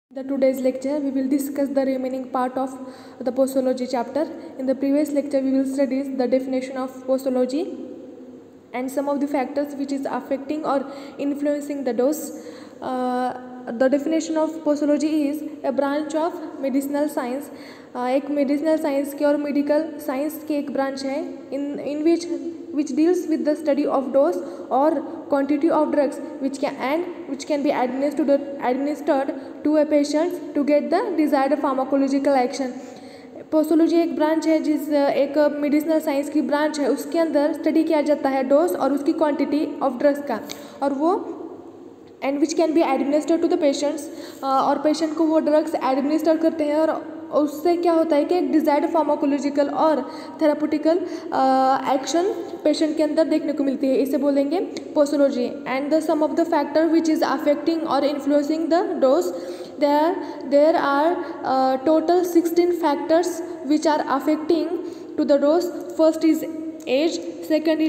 The today's lecture we will discuss the remaining part of the posology chapter. In the previous lecture we will study the definition of posology and some of the factors which is affecting or influencing the dose. The definition of posology is a branch of medicinal science. एक medicinal science की और medical science की एक branch है in which deals with the study of dose or quantity of drugs which can be administered to a patient to get the desired pharmacological action. Posology एक branch है एक medicinal science की branch है, उसके अंदर study किया जाता है डोज और उसकी क्वांटिटी ऑफ ड्रग्स का, और वो and which can be administer to the patients, और पेशेंट को वो ड्रग्स एडमिनिस्टर करते हैं और उससे क्या होता है कि एक डिजायर्ड फार्माकोलॉजिकल और थेराप्यूटिकल एक्शन पेशेंट के अंदर देखने को मिलती है. इसे बोलेंगे posology. And the some of the factor which is affecting और influencing the dose, there are total 16 factors which are affecting to the dose. First is age, second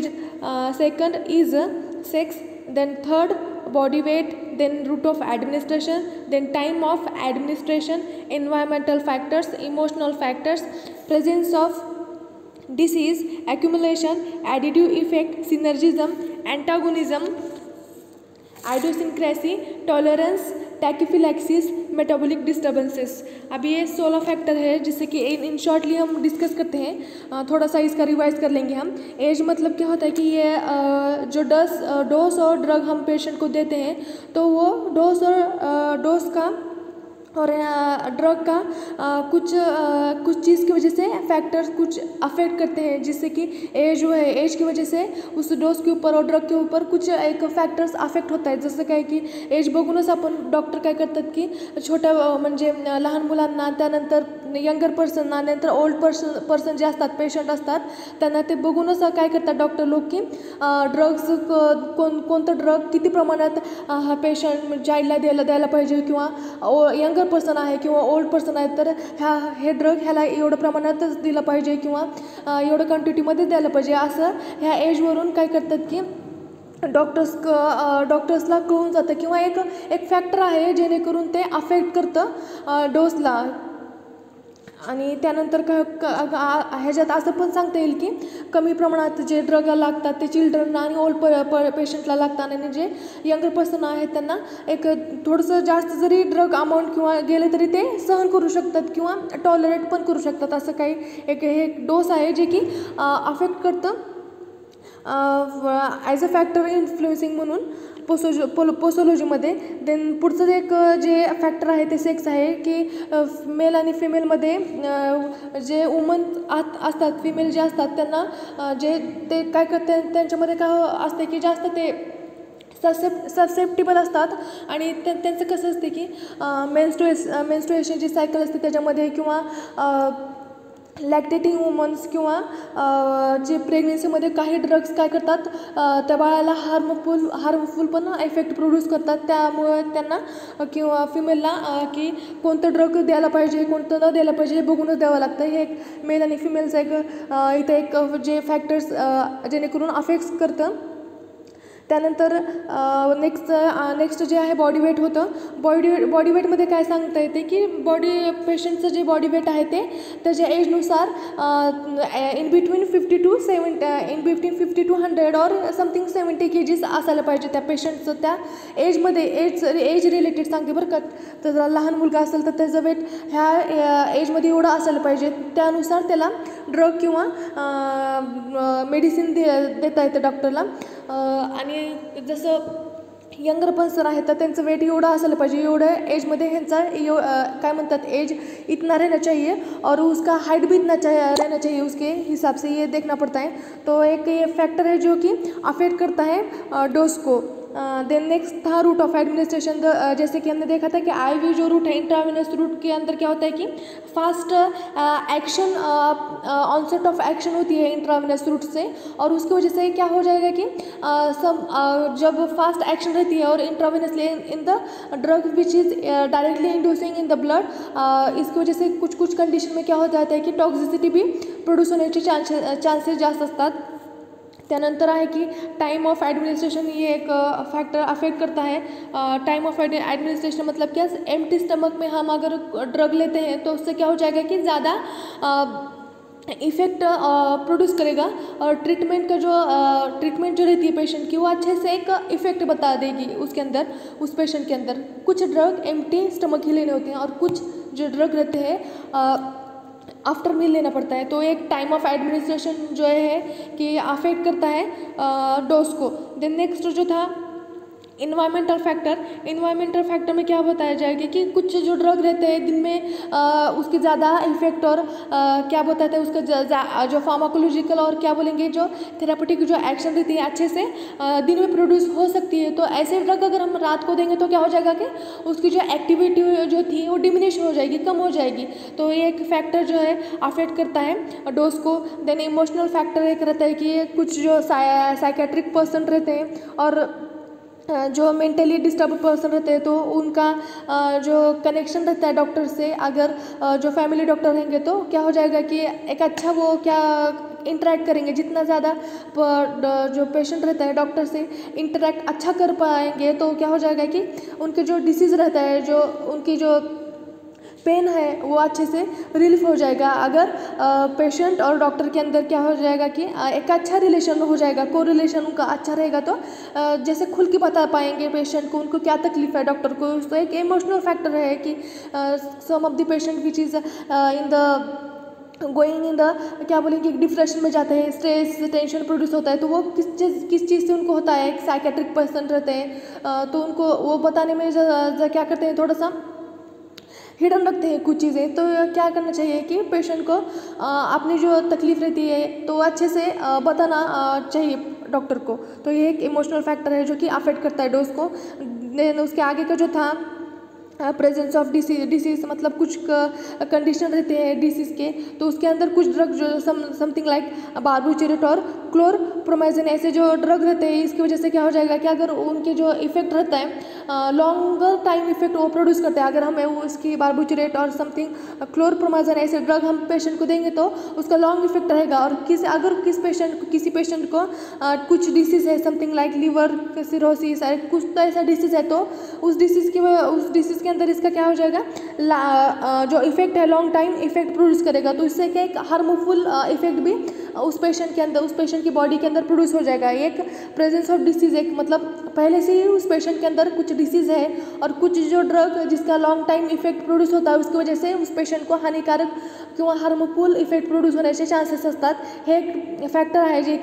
is sex, then third body weight, then route of administration, then time of administration, environmental factors, emotional factors, presence of disease, accumulation, additive effect, synergism, antagonism, idiosyncrasy, tolerance, tachyphylaxis, metabolic disturbances. अभी ये 16 factor है जिससे कि इन shortly हम discuss करते हैं. थोड़ा सा इसका रिवाइज कर लेंगे हम. एज मतलब क्या होता है कि ये जो डोज और ड्रग हम पेशेंट को देते हैं तो वो डोज का और ड्रग का कुछ चीज़ की वजह से फैक्टर्स कुछ अफेक्ट करते हैं, जिससे कि एज जो है एज की वजह से उस डोज के ऊपर और ड्रग के ऊपर कुछ एक फॅक्टर्स अफेक्ट होत आहेत. जसं काय की एज बघूनच आपण डॉक्टर काय करतात की छोट्या म्हणजे लहान मुलांना, त्यानंतर यंगर पर्सनना, नंतर ओल्ड पर्सन जे असतात पेशंट असतात त्यांना ते बघूनच काय करतात डॉक्टर लोक की ड्रग्स कोणतं ड्रग किती प्रमाणात हा पेशंट चाइल्डला द्यायला पाहिजे, किंवा यंगर पर्सन आहे किंवा ओल्ड पर्सन आहे तर हे ड्रग ह्याला एवढं प्रमाणातच दिलं पाहिजे किंवा एवढं क्वांटिटीमध्ये द्यायला पाहिजे, असं ह्या एजवरून काय करतात की डॉक्टर्सला कळून जातं, किंवा एक फॅक्टर आहे जेणेकरून ते अफेक्ट करतं डोसला. आणि त्यानंतर ह्याच्यात असं पण सांगता येईल की कमी प्रमाणात जे ड्रग लागतात ते चिल्ड्रनना आणि ओल्ड पेशंटला लागतात, आणि जे यंगर पर्सन आहेत त्यांना एक थोडंसं जास्त जरी ड्रग अमाऊंट किंवा गेले तरी ते सहन करू शकतात किंवा टॉलरेट पण करू शकतात. असं काही हे डोस आहे जे की अफेक्ट करतं ॲज अ फॅक्टर इन्फ्लुएन्सिंग म्हणून पोसोलॉजीमध्ये. देन पुढचं एक जे फॅक्टर आहे ते सेक्स आहे की मेल आणि फिमेलमध्ये जे वुमन असतात, फिमेल जे असतात त्यांना जे ते काय करतात त्यांच्यामध्ये काय असते की जास्त ते ससेप्टिबल असतात, आणि त्यांचं कसं असते की मेन्स्ट्रुएशन जी सायकल असते त्याच्यामध्ये, किंवा लॅक्टेटिंग वुमन्स किंवा जे प्रेग्नेन्सीमध्ये काही ड्रग्स काय करतात त्या बाळाला हार्मफुल पण इफेक्ट प्रोड्यूस करतात. त्यामुळे त्यांना किंवा फिमेलला की कोणतं ड्रग द्यायला पाहिजे कोणतं न द्यायला पाहिजे हे बघूनच द्यावं लागतं. हे एक मेल आणि फिमेलचं इथं एक जे फॅक्टर्स जेणेकरून अफेक्ट्स करतं. त्यानंतर नेक्स्ट जे आहे बॉडी वेट होतं. बॉडी वेटमध्ये काय सांगता येते की पेशंटचं जे बॉडी वेट आहे ते त्याच्या एजनुसार इन बिटवीन 50 to 100 और समथिंग 70 kgs असायला पाहिजे त्या पेशंटचं. त्या एजमध्ये एज रिलेटेड सांगते बरं का. तर जर लहान मुलगा असेल तर त्याचं वेट ह्या एजमध्ये एवढं असायला पाहिजे, त्यानुसार त्याला ड्रग किंवा मेडिसिन देता येतं डॉक्टरला. आणि जसं यंगर पर्सन आहे तर त्यांचं वेट एवढं असायला पाहिजे, एवढं एजमध्ये ह्यांचा काय म्हणतात एज इतना रहना चाहिए और उसका हाइट भी इतना रहना चाहिए, उसके हिसाब से ये देखना पड़ता है. तो एक ये फैक्टर है जो कि अफेक्ट करता है डोज को. देन नेक्स्ट था रूट ऑफ एडमिनिस्ट्रेशन. जैसे कि हमने देखा था कि आईवी जो रूट है इंट्रावेनस रूट के अंदर क्या होता है कि fast action onset of action होती है इंट्रावेनस रूट से, और उसकी वजह से क्या हो जाएगा कि जब फास्ट एक्शन रहती है और intravenously in the drug which is directly inducing in the blood, इसकी वजह से कुछ कंडीशन में क्या हो जाता है कि टॉक्सिसिटी भी प्रोड्यूस होण्याचे चान्सेस जास्त असतात. त्यानंतर आहे की टाइम ऑफ एडमिनिस्ट्रेशन, ये एक फैक्टर अफेक्ट करता है। टाइम ऑफ एडमिनिस्ट्रेशन मतलब क्या, एम्प्टी स्टमक में हम अगर ड्रग लेते हैं तो उससे क्या हो जाएगा कि ज़्यादा इफ़ेक्ट प्रोड्यूस करेगा, और ट्रीटमेंट जो रहती है पेशेंट की, वो अच्छे से एक इफ़ेक्ट बता देगी उसके अंदर, उस पेशेंट के अंदर। कुछ ड्रग एम्प्टी स्टमक ही लेने होते हैं और कुछ जो ड्रग रहते हैं आफ्टर मील लेना पड़ता है। तो एक टाइम ऑफ एडमिनिस्ट्रेशन जो है कि अफेक्ट करता है डोज को। देन नेक्स्ट जो था इन्वायरमेंटल फैक्टर में क्या बताया जाएगा कि कुछ जो ड्रग रहते हैं दिन में उसके ज़्यादा इफेक्ट और क्या बताते हैं उसका जो फार्माकोलॉजिकल और क्या बोलेंगे जो थेरापेटिक जो एक्शन रहती है अच्छे से दिन में प्रोड्यूस हो सकती है। तो ऐसे ड्रग अगर हम रात को देंगे तो क्या हो जाएगा कि उसकी जो एक्टिविटी जो थी वो डिमिनिश हो जाएगी, कम हो जाएगी। तो ये एक फैक्टर जो है अफेक्ट करता है डोज को। देन इमोशनल फैक्टर एक रहता है कि कुछ जो साइकेट्रिक पर्सन रहते हैं और जो मेंटली डिस्टर्ब पर्सन रहते हैं तो उनका जो कनेक्शन रहता है डॉक्टर से, अगर जो फैमिली डॉक्टर रहेंगे तो क्या हो जाएगा कि एक अच्छा वो क्या इंटरेक्ट करेंगे, जितना ज़्यादा जो पेशेंट रहता है डॉक्टर से इंटरेक्ट अच्छा कर पाएंगे तो क्या हो जाएगा कि उनके जो डिसीज़ रहता है, जो उनकी जो पेन है वो अच्छे से रिलीफ हो जाएगा। अगर पेशेंट और डॉक्टर के अंदर क्या हो जाएगा कि एक अच्छा रिलेशन हो जाएगा, को रिलेशन उनका अच्छा रहेगा तो जैसे खुल के बता पाएंगे पेशेंट को उनको क्या तकलीफ है डॉक्टर को। तो एक इमोशनल फैक्टर है कि some of the patient which is in the going in the क्या बोलेंगे डिप्रेशन में जाते हैं, स्ट्रेस टेंशन प्रोड्यूस होता है, तो वो किस चीज़ से उनको होता है। एक साइकेट्रिक पर्सन रहते हैं तो उनको वो बताने में क्या करते हैं, थोड़ा सा हिडन रखते हैं कुछ चीज़ें। तो क्या करना चाहिए कि पेशेंट को अपनी जो तकलीफ़ रहती है तो अच्छे से बताना चाहिए डॉक्टर को। तो ये एक इमोशनल फैक्टर है जो कि अफेक्ट करता है डोज को। देन उसके आगे का जो था प्रेजेंस ऑफ डिसीज़ मतलब कुछ कंडीशन रहते हैं डिसीज़ के, तो उसके अंदर कुछ ड्रग जो समथिंग लाइक बार्बिट्यूरेट और क्लोरप्रोमाइजिन ऐसे जो ड्रग रहते हैं, इसकी वजह से क्या हो जाएगा कि अगर उनके जो इफेक्ट रहता है लॉन्गर टाइम इफेक्ट वो प्रोड्यूस करते हैं। अगर हम उसकी बार्बिट्यूरेट और समथिंग क्लोरप्रोमाइजिन ऐसे ड्रग हम पेशेंट को देंगे तो उसका लॉन्ग इफेक्ट रहेगा। और किसी पेशेंट को कुछ डिसीज़ है समथिंग लाइक लीवर सिरोसिस कुछ तो ऐसा डिसीज़ है, तो उस डिसीज़ के अंदर इसका क्या हो जाएगा जो इफेक्ट है लॉन्ग टाइम इफेक्ट प्रोड्यूस करेगा। तो इससे क्या एक हार्मफुल इफेक्ट भी उस पेशेंट के अंदर, उस पेशेंट की बॉडी के अंदर प्रोड्यूस हो जाएगा। एक प्रेजेंस ऑफ डिसीज़ एक मतलब पहले से ही उस पेशेंट के अंदर कुछ डिसीज़ है और कुछ जो ड्रग जिसका लॉन्ग टाइम इफेक्ट प्रोड्यूस होता है उसकी वजह से उस पेशेंट को हानिकारक किंवा हार्मफुल इफेक्ट प्रोड्यूस होण्याचे चान्सेस असतात। हे एक फॅक्टर आहे जे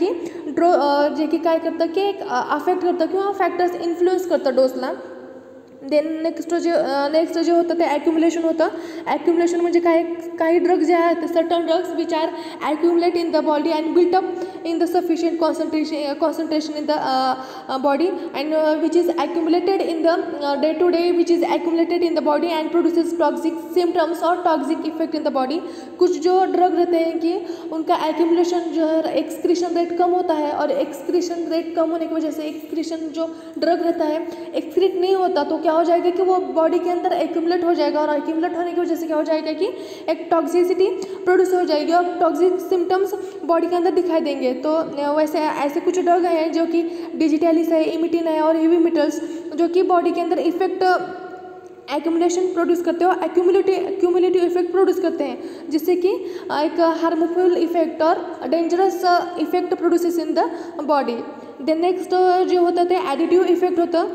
की काय करतं की एक अफेक्ट करतं किंवा फॅक्टर्स इन्फ्लुएन्स करतं डोसला। देन नेक्स्ट जे होतं ते ॲक्युमुलेशन होतं। ॲक्युमुलेशन म्हणजे काही ड्रग्स जे आहेत certain drugs which are accumulate in the body and built up in the sufficient concentration in the body and which is accumulated in the day to day which is accumulated in the body and produces toxic symptoms और toxic effect in the body. कुछ जो drug रहते हैं कि उनका accumulation जो है excretion rate कम होता है और एक्सक्रीशन रेट कम होने की वजह से एक्सक्रीशन जो ड्रग रहता है एक्सक्रीट नहीं होता तो क्या हो जाएगा कि वो बॉडी के अंदर एक्यूमुलेट हो जाएगा और एक्यूमुलेट होने की वजह से क्या हो जाएगा कि एक टॉक्सिसिटी प्रोड्यूस हो जाएगी और टॉक्सिक सिम्टम्स बॉडी के अंदर दिखाई देंगे। तो वैसे ऐसे कुछ ड्रग हैं जो कि डिजिटलिस है, इमिटिन है और हेवी मेटल्स जो कि बॉडी के अंदर इफेक्ट एक्यूमुलेशन प्रोड्यूस करते हो, एक्यूमुलेटिव इफेक्ट प्रोड्यूस करते हैं जिससे कि एक हार्मफुल इफेक्ट और dangerous effect produces in the body. Then next जे होतं ते ॲडिटिव्ह इफेक्ट होतं।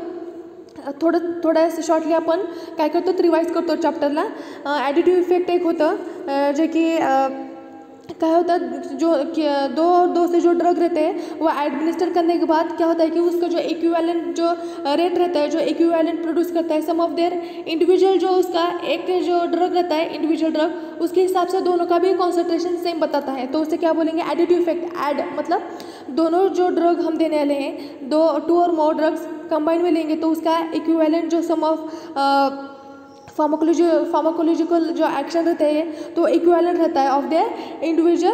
थोडं शॉर्टली आपण काय करतो रिवाइज करतो चॅप्टरला। ॲडिटिव्ह इफेक्ट एक होतं जे की क्या होता है दो से जो ड्रग रहते हैं वो एडमिनिस्टर करने के बाद क्या होता है कि उसका जो इक्विवेलेंट जो रेट रहता है, जो इक्विवेलेंट प्रोड्यूस करता है सम ऑफ देयर इंडिविजुअल जो उसका एक जो ड्रग रहता है इंडिविजुअल ड्रग उसके हिसाब से दोनों का भी कॉन्सेंट्रेशन सेम बताता है। तो उसे क्या बोलेंगे एडिटिव इफेक्ट। एड मतलब दोनों जो ड्रग हम देने वाले हैं टू और मोर ड्रग्स कंबाइन में लेंगे तो उसका इक्विवेलेंट जो सम ऑफ फार्माकोलॉजिकल जो एक्शन रहते हैं तो इक्विवेलेंट रहता है ऑफ देयर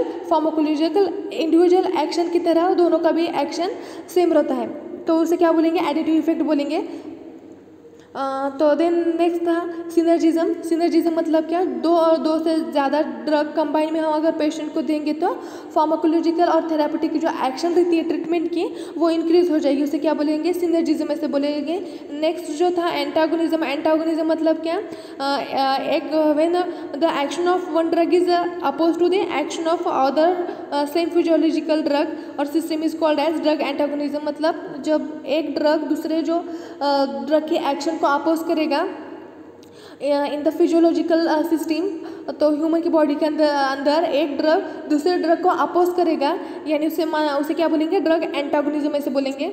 इंडिविजुअल एक्शन की तरह दोनों का भी एक्शन सेम रहता है। तो उसे क्या बोलेंगे एडिटिव इफेक्ट बोलेंगे। तो देन नेक्स्ट था सिनर्जिज्म। सिनर्जिज्म मतलब क्या, दो और दो से ज़्यादा ड्रग कंबाइन में हम अगर पेशेंट को देंगे तो फार्माकोलॉजिकल और थेरापेटिक की जो एक्शन रहती है ट्रीटमेंट की वो इंक्रीज हो जाएगी, उसे क्या बोलेंगे, सिनर्जिज्म ऐसे बोलेंगे। नेक्स्ट जो था एंटागोनिज्म। एंटागोनिज्म मतलब क्या, एक when the action of one drug is oppose to the action of other same physiological drug और system is called as drug antagonism. मतलब जब एक ड्रग दूसरे जो ड्रग के एक्शन को अपोज करेगा इन द फिजियोलॉजिकल सिस्टम, तो ह्यूमन की बॉडी के अंदर एक ड्रग दूसरे ड्रग को अपोज करेगा, यानी उसे क्या बोलेंगे, ड्रग एंटागोनिज्म ऐसे बोलेंगे।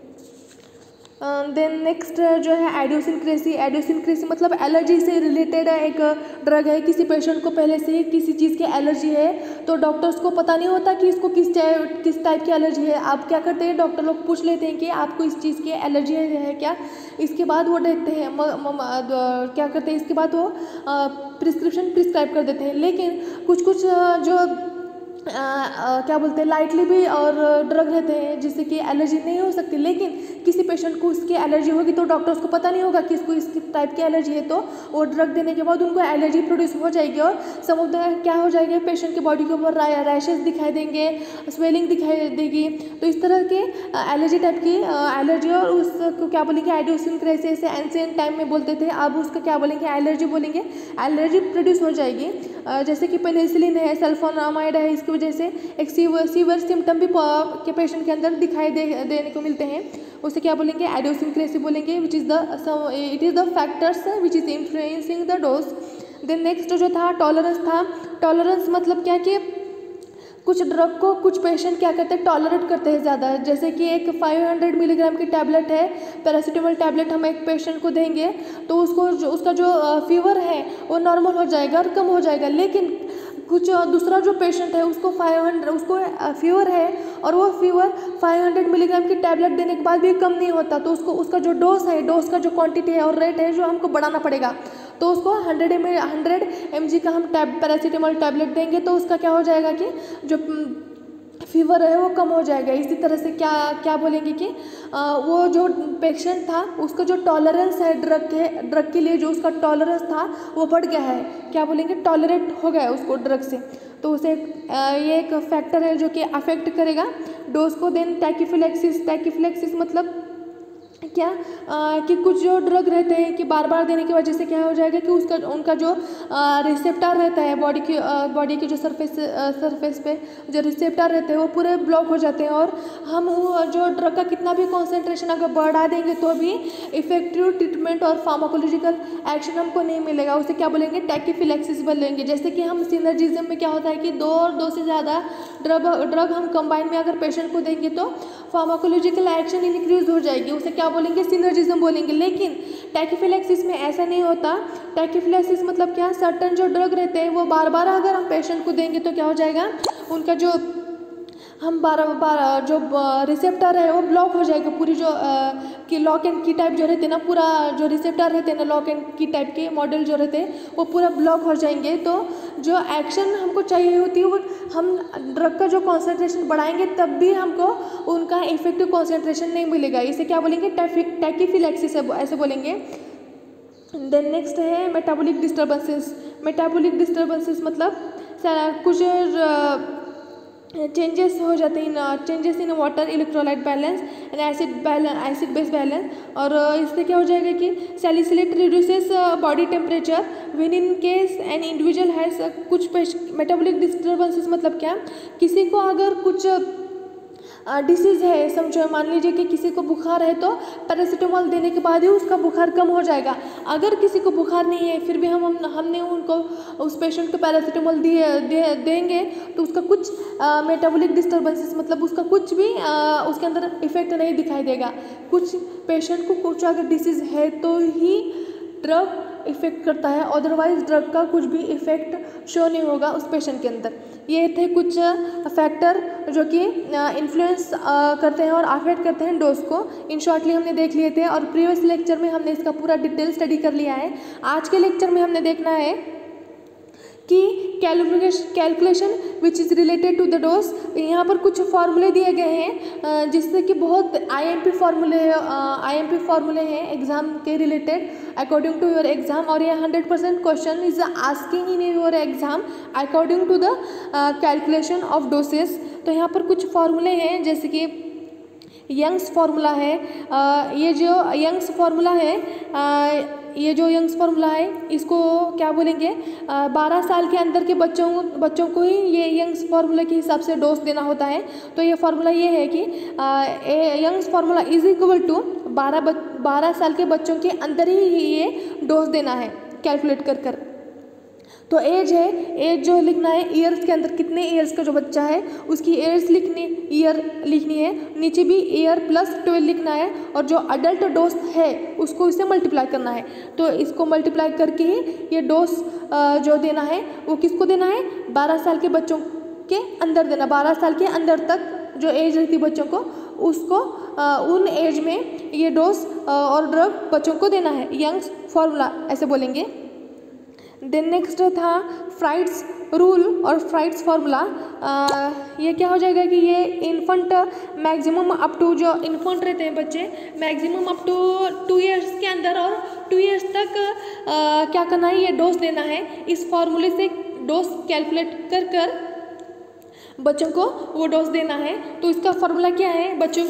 देन नेक्स्ट जो है आइडियोसिनक्रेसी। आइडियोसिनक्रेसी मतलब एलर्जी से रिलेटेड एक ड्रग है। किसी पेशेंट को पहले से ही किसी चीज़ की एलर्जी है तो डॉक्टर्स को पता नहीं होता कि इसको किस टाइप की एलर्जी है। आप क्या करते हैं, डॉक्टर लोग पूछ लेते हैं कि आपको इस चीज़ की एलर्जी है क्या। इसके बाद वो देखते हैं क्या करते हैं, इसके बाद वो प्रिस्क्रिप्शन प्रिस्क्राइब कर देते हैं। लेकिन कुछ जो क्या बोलते हैं लाइटली भी और ड्रग रहते हैं जिससे कि एलर्जी नहीं हो सकती, लेकिन किसी पेशेंट को उसकी एलर्जी होगी तो डॉक्टर्स को पता नहीं होगा कि इसको इस टाइप की एलर्जी है, तो वो ड्रग देने के बाद उनको एलर्जी प्रोड्यूस हो जाएगी और सम ऑफ द क्या हो जाएगा, पेशेंट की बॉडी के ऊपर रैशेस दिखाई देंगे, स्वेलिंग दिखाई देगी। तो इस तरह के एलर्जी टाइप की एलर्जी, और उसको क्या बोलेंगे, आइडियोसिनक्रेसी। ऐसे एंशिएंट टाइम में बोलते थे, अब उसका क्या बोलेंगे, एलर्जी बोलेंगे। एलर्जी प्रोड्यूस हो जाएगी, जैसे कि पेनिसिलिन है, सल्फोनामाइड है, इसकी वजह से एक सीवियर सिम्टम भी के पेशेंट के अंदर दिखाई देने को मिलते हैं, उसे क्या बोलेंगे, आइडियोसिनक्रेसी बोलेंगे। It is the factors which is influencing the dose. Then next जो था टॉलरेंस था। टॉलरेंस मतलब क्या कि कुछ ड्रग को कुछ पेशेंट क्या करते हैं, टॉलरेट करते हैं ज़्यादा। जैसे कि एक 500 मिलीग्राम की टैबलेट है, पैरासीटामोल टैबलेट हम एक पेशेंट को देंगे तो उसका जो फीवर है वो नॉर्मल हो जाएगा और कम हो जाएगा। लेकिन कुछ दूसरा जो पेशेंट है उसको फीवर है और वो फीवर 500 मिलीग्राम की टैबलेट देने के बाद भी कम नहीं होता, तो उसका जो डोज का जो क्वांटिटी है और रेट है जो हमको बढ़ाना पड़ेगा। तो उसको 100 mg का हम पैरासीटामोल टैबलेट देंगे तो उसका क्या हो जाएगा कि जो फीवर है वो कम हो जाएगा। इसी तरह से क्या बोलेंगे कि वो जो पेशेंट था उसका जो टॉलरेंस है ड्रग के लिए, जो उसका टॉलरेंस था वो बढ़ गया है, क्या बोलेंगे, टॉलरेट हो गया है उसको ड्रग से, तो उसे ये एक फैक्टर है जो कि अफेक्ट करेगा डोज को। देन टैकीफिलैक्सिस मतलब क्या कि कुछ जो ड्रग रहते हैं कि बार बार देने की वजह से क्या हो जाएगा कि उनका जो रिसेप्टर रहता है बॉडी की जो सरफेस पे जो रिसेप्टर रहते हैं वो पूरे ब्लॉक हो जाते हैं, और हम जो ड्रग का कितना भी कॉन्सेंट्रेशन अगर बढ़ा देंगे तो भी इफेक्टिव ट्रीटमेंट और फार्माकोलॉजिकल एक्शन हमको नहीं मिलेगा, उसे क्या बोलेंगे, टैकीफिलैक्सिस बोलेंगे। जैसे कि हम सिनर्जिज्म में क्या होता है कि दो और दो से ज़्यादा ड्रग हम कंबाइन में अगर पेशेंट को देंगे तो फार्माकोलॉजिकल एक्शन इंक्रीज हो जाएगी, उसे क्या बोलेंगे, सिनर्जिज्म बोलेंगे। लेकिन टैकीफिलैक्सिस में ऐसा नहीं होता। टैकीफिलैक्सिस मतलब क्या, सर्टन जो ड्रग रहते हैं वो बार बार अगर हम पेशेंट को देंगे तो क्या हो जाएगा, उनका जो हम बार जो रिसेप्टर है वो ब्लॉक हो जाएगा, पूरी जो कि लॉक एंड की टाइप जो रहते हैं ना, पूरा जो रिसेप्टर रहते हैं ना लॉक एंड की टाइप के मॉडल जो रहते हैं वो पूरा ब्लॉक हो जाएंगे। तो जो एक्शन हमको चाहिए होती है वो हम ड्रग का जो कॉन्सेंट्रेशन बढ़ाएंगे तब भी हमको उनका इफेक्टिव कॉन्सेंट्रेशन नहीं मिलेगा, इसे क्या बोलेंगे, टैकीफिलैक्सिस ऐसे बोलेंगे। देन नेक्स्ट है मेटाबॉलिक डिस्टर्बेंसेस। मेटाबॉलिक डिस्टर्बेंसेस मतलब कुछ चेंजेस हो जाते हैं, changes in water electrolyte balance and acid base balance, और इससे क्या हो जाएगा कि salicylate reduces body temperature when in case an individual has कुछ मेटाबॉलिक डिस्टर्बेंसेस मतलब क्या, किसी को अगर कुछ डिसीज़ है, समझो मान लीजिए कि किसी को बुखार है तो पैरासीटामोल देने के बाद ही उसका बुखार कम हो जाएगा। अगर किसी को बुखार नहीं है फिर भी हमने उनको उस पेशेंट को पैरासीटामोल देंगे तो उसका कुछ मेटाबॉलिक डिस्टर्बेंसेस मतलब उसका कुछ भी उसके अंदर इफेक्ट नहीं दिखाई देगा। कुछ पेशेंट को कुछ अगर डिसीज़ है तो ही ड्रग इफेक्ट करता है, अदरवाइज ड्रग का कुछ भी इफेक्ट शो नहीं होगा उस पेशेंट के अंदर। ये थे कुछ फैक्टर जो कि इन्फ्लुएंस करते हैं और अफेक्ट करते हैं डोज को। इन शॉर्टली हमने देख लिए थे और प्रीवियस लेक्चर में हमने इसका पूरा डिटेल स्टडी कर लिया है। आज के लेक्चर में हमने देखना है की calculation which is related to the dose. यहाँ पर कुछ फार्मूले दिए गए हैं जिससे कि बहुत आईएमपी फार्मूले हैं एग्जाम के related according to your exam, और ये 100% question is asking in your exam according to the calculation of doses. तो यहाँ पर कुछ फार्मूले हैं जैसे कि यंग्स फार्मूला है, ये जो यंग्स फार्मूला है इसको क्या बोलेंगे, 12 साल के अंदर के बच्चों को ही ये यंग्स फार्मूला के हिसाब से डोज देना होता है। तो ये फार्मूला ये है कि Young's formula is equal to 12 साल के बच्चों के अंदर ही ये डोज देना है कैलकुलेट कर। तो एज है, एज जो लिखना है ईयर्स के अंदर कितने ईयर्स का जो बच्चा है उसकी ईयर लिखनी है, नीचे भी ईयर प्लस 12 लिखना है, और जो अडल्ट डोज है उसको इससे मल्टीप्लाई करना है। तो इसको मल्टीप्लाई करके ही ये डोज जो देना है वो किसको देना है, 12 साल के बच्चों के अंदर देना। 12 साल के अंदर तक जो एज रहती है बच्चों को उसको उन एज में ये डोज और ड्रग बच्चों को देना है, यंग्स फार्मूला ऐसे बोलेंगे। देन नेक्स्ट था फ्राइड्स रूल और फ्राइड्स फार्मूला। ये क्या हो जाएगा कि ये इन्फेंट मैक्सिमम अप टू, जो इन्फेंट रहते हैं बच्चे मैक्सिमम अप टू 2 ईयर्स के अंदर और 2 ईयर्स तक क्या करना है, ये डोज देना है। इस फार्मूले से डोज कैलकुलेट कर बच्चों को वो डोज देना है। तो इसका फार्मूला क्या है, बच्चों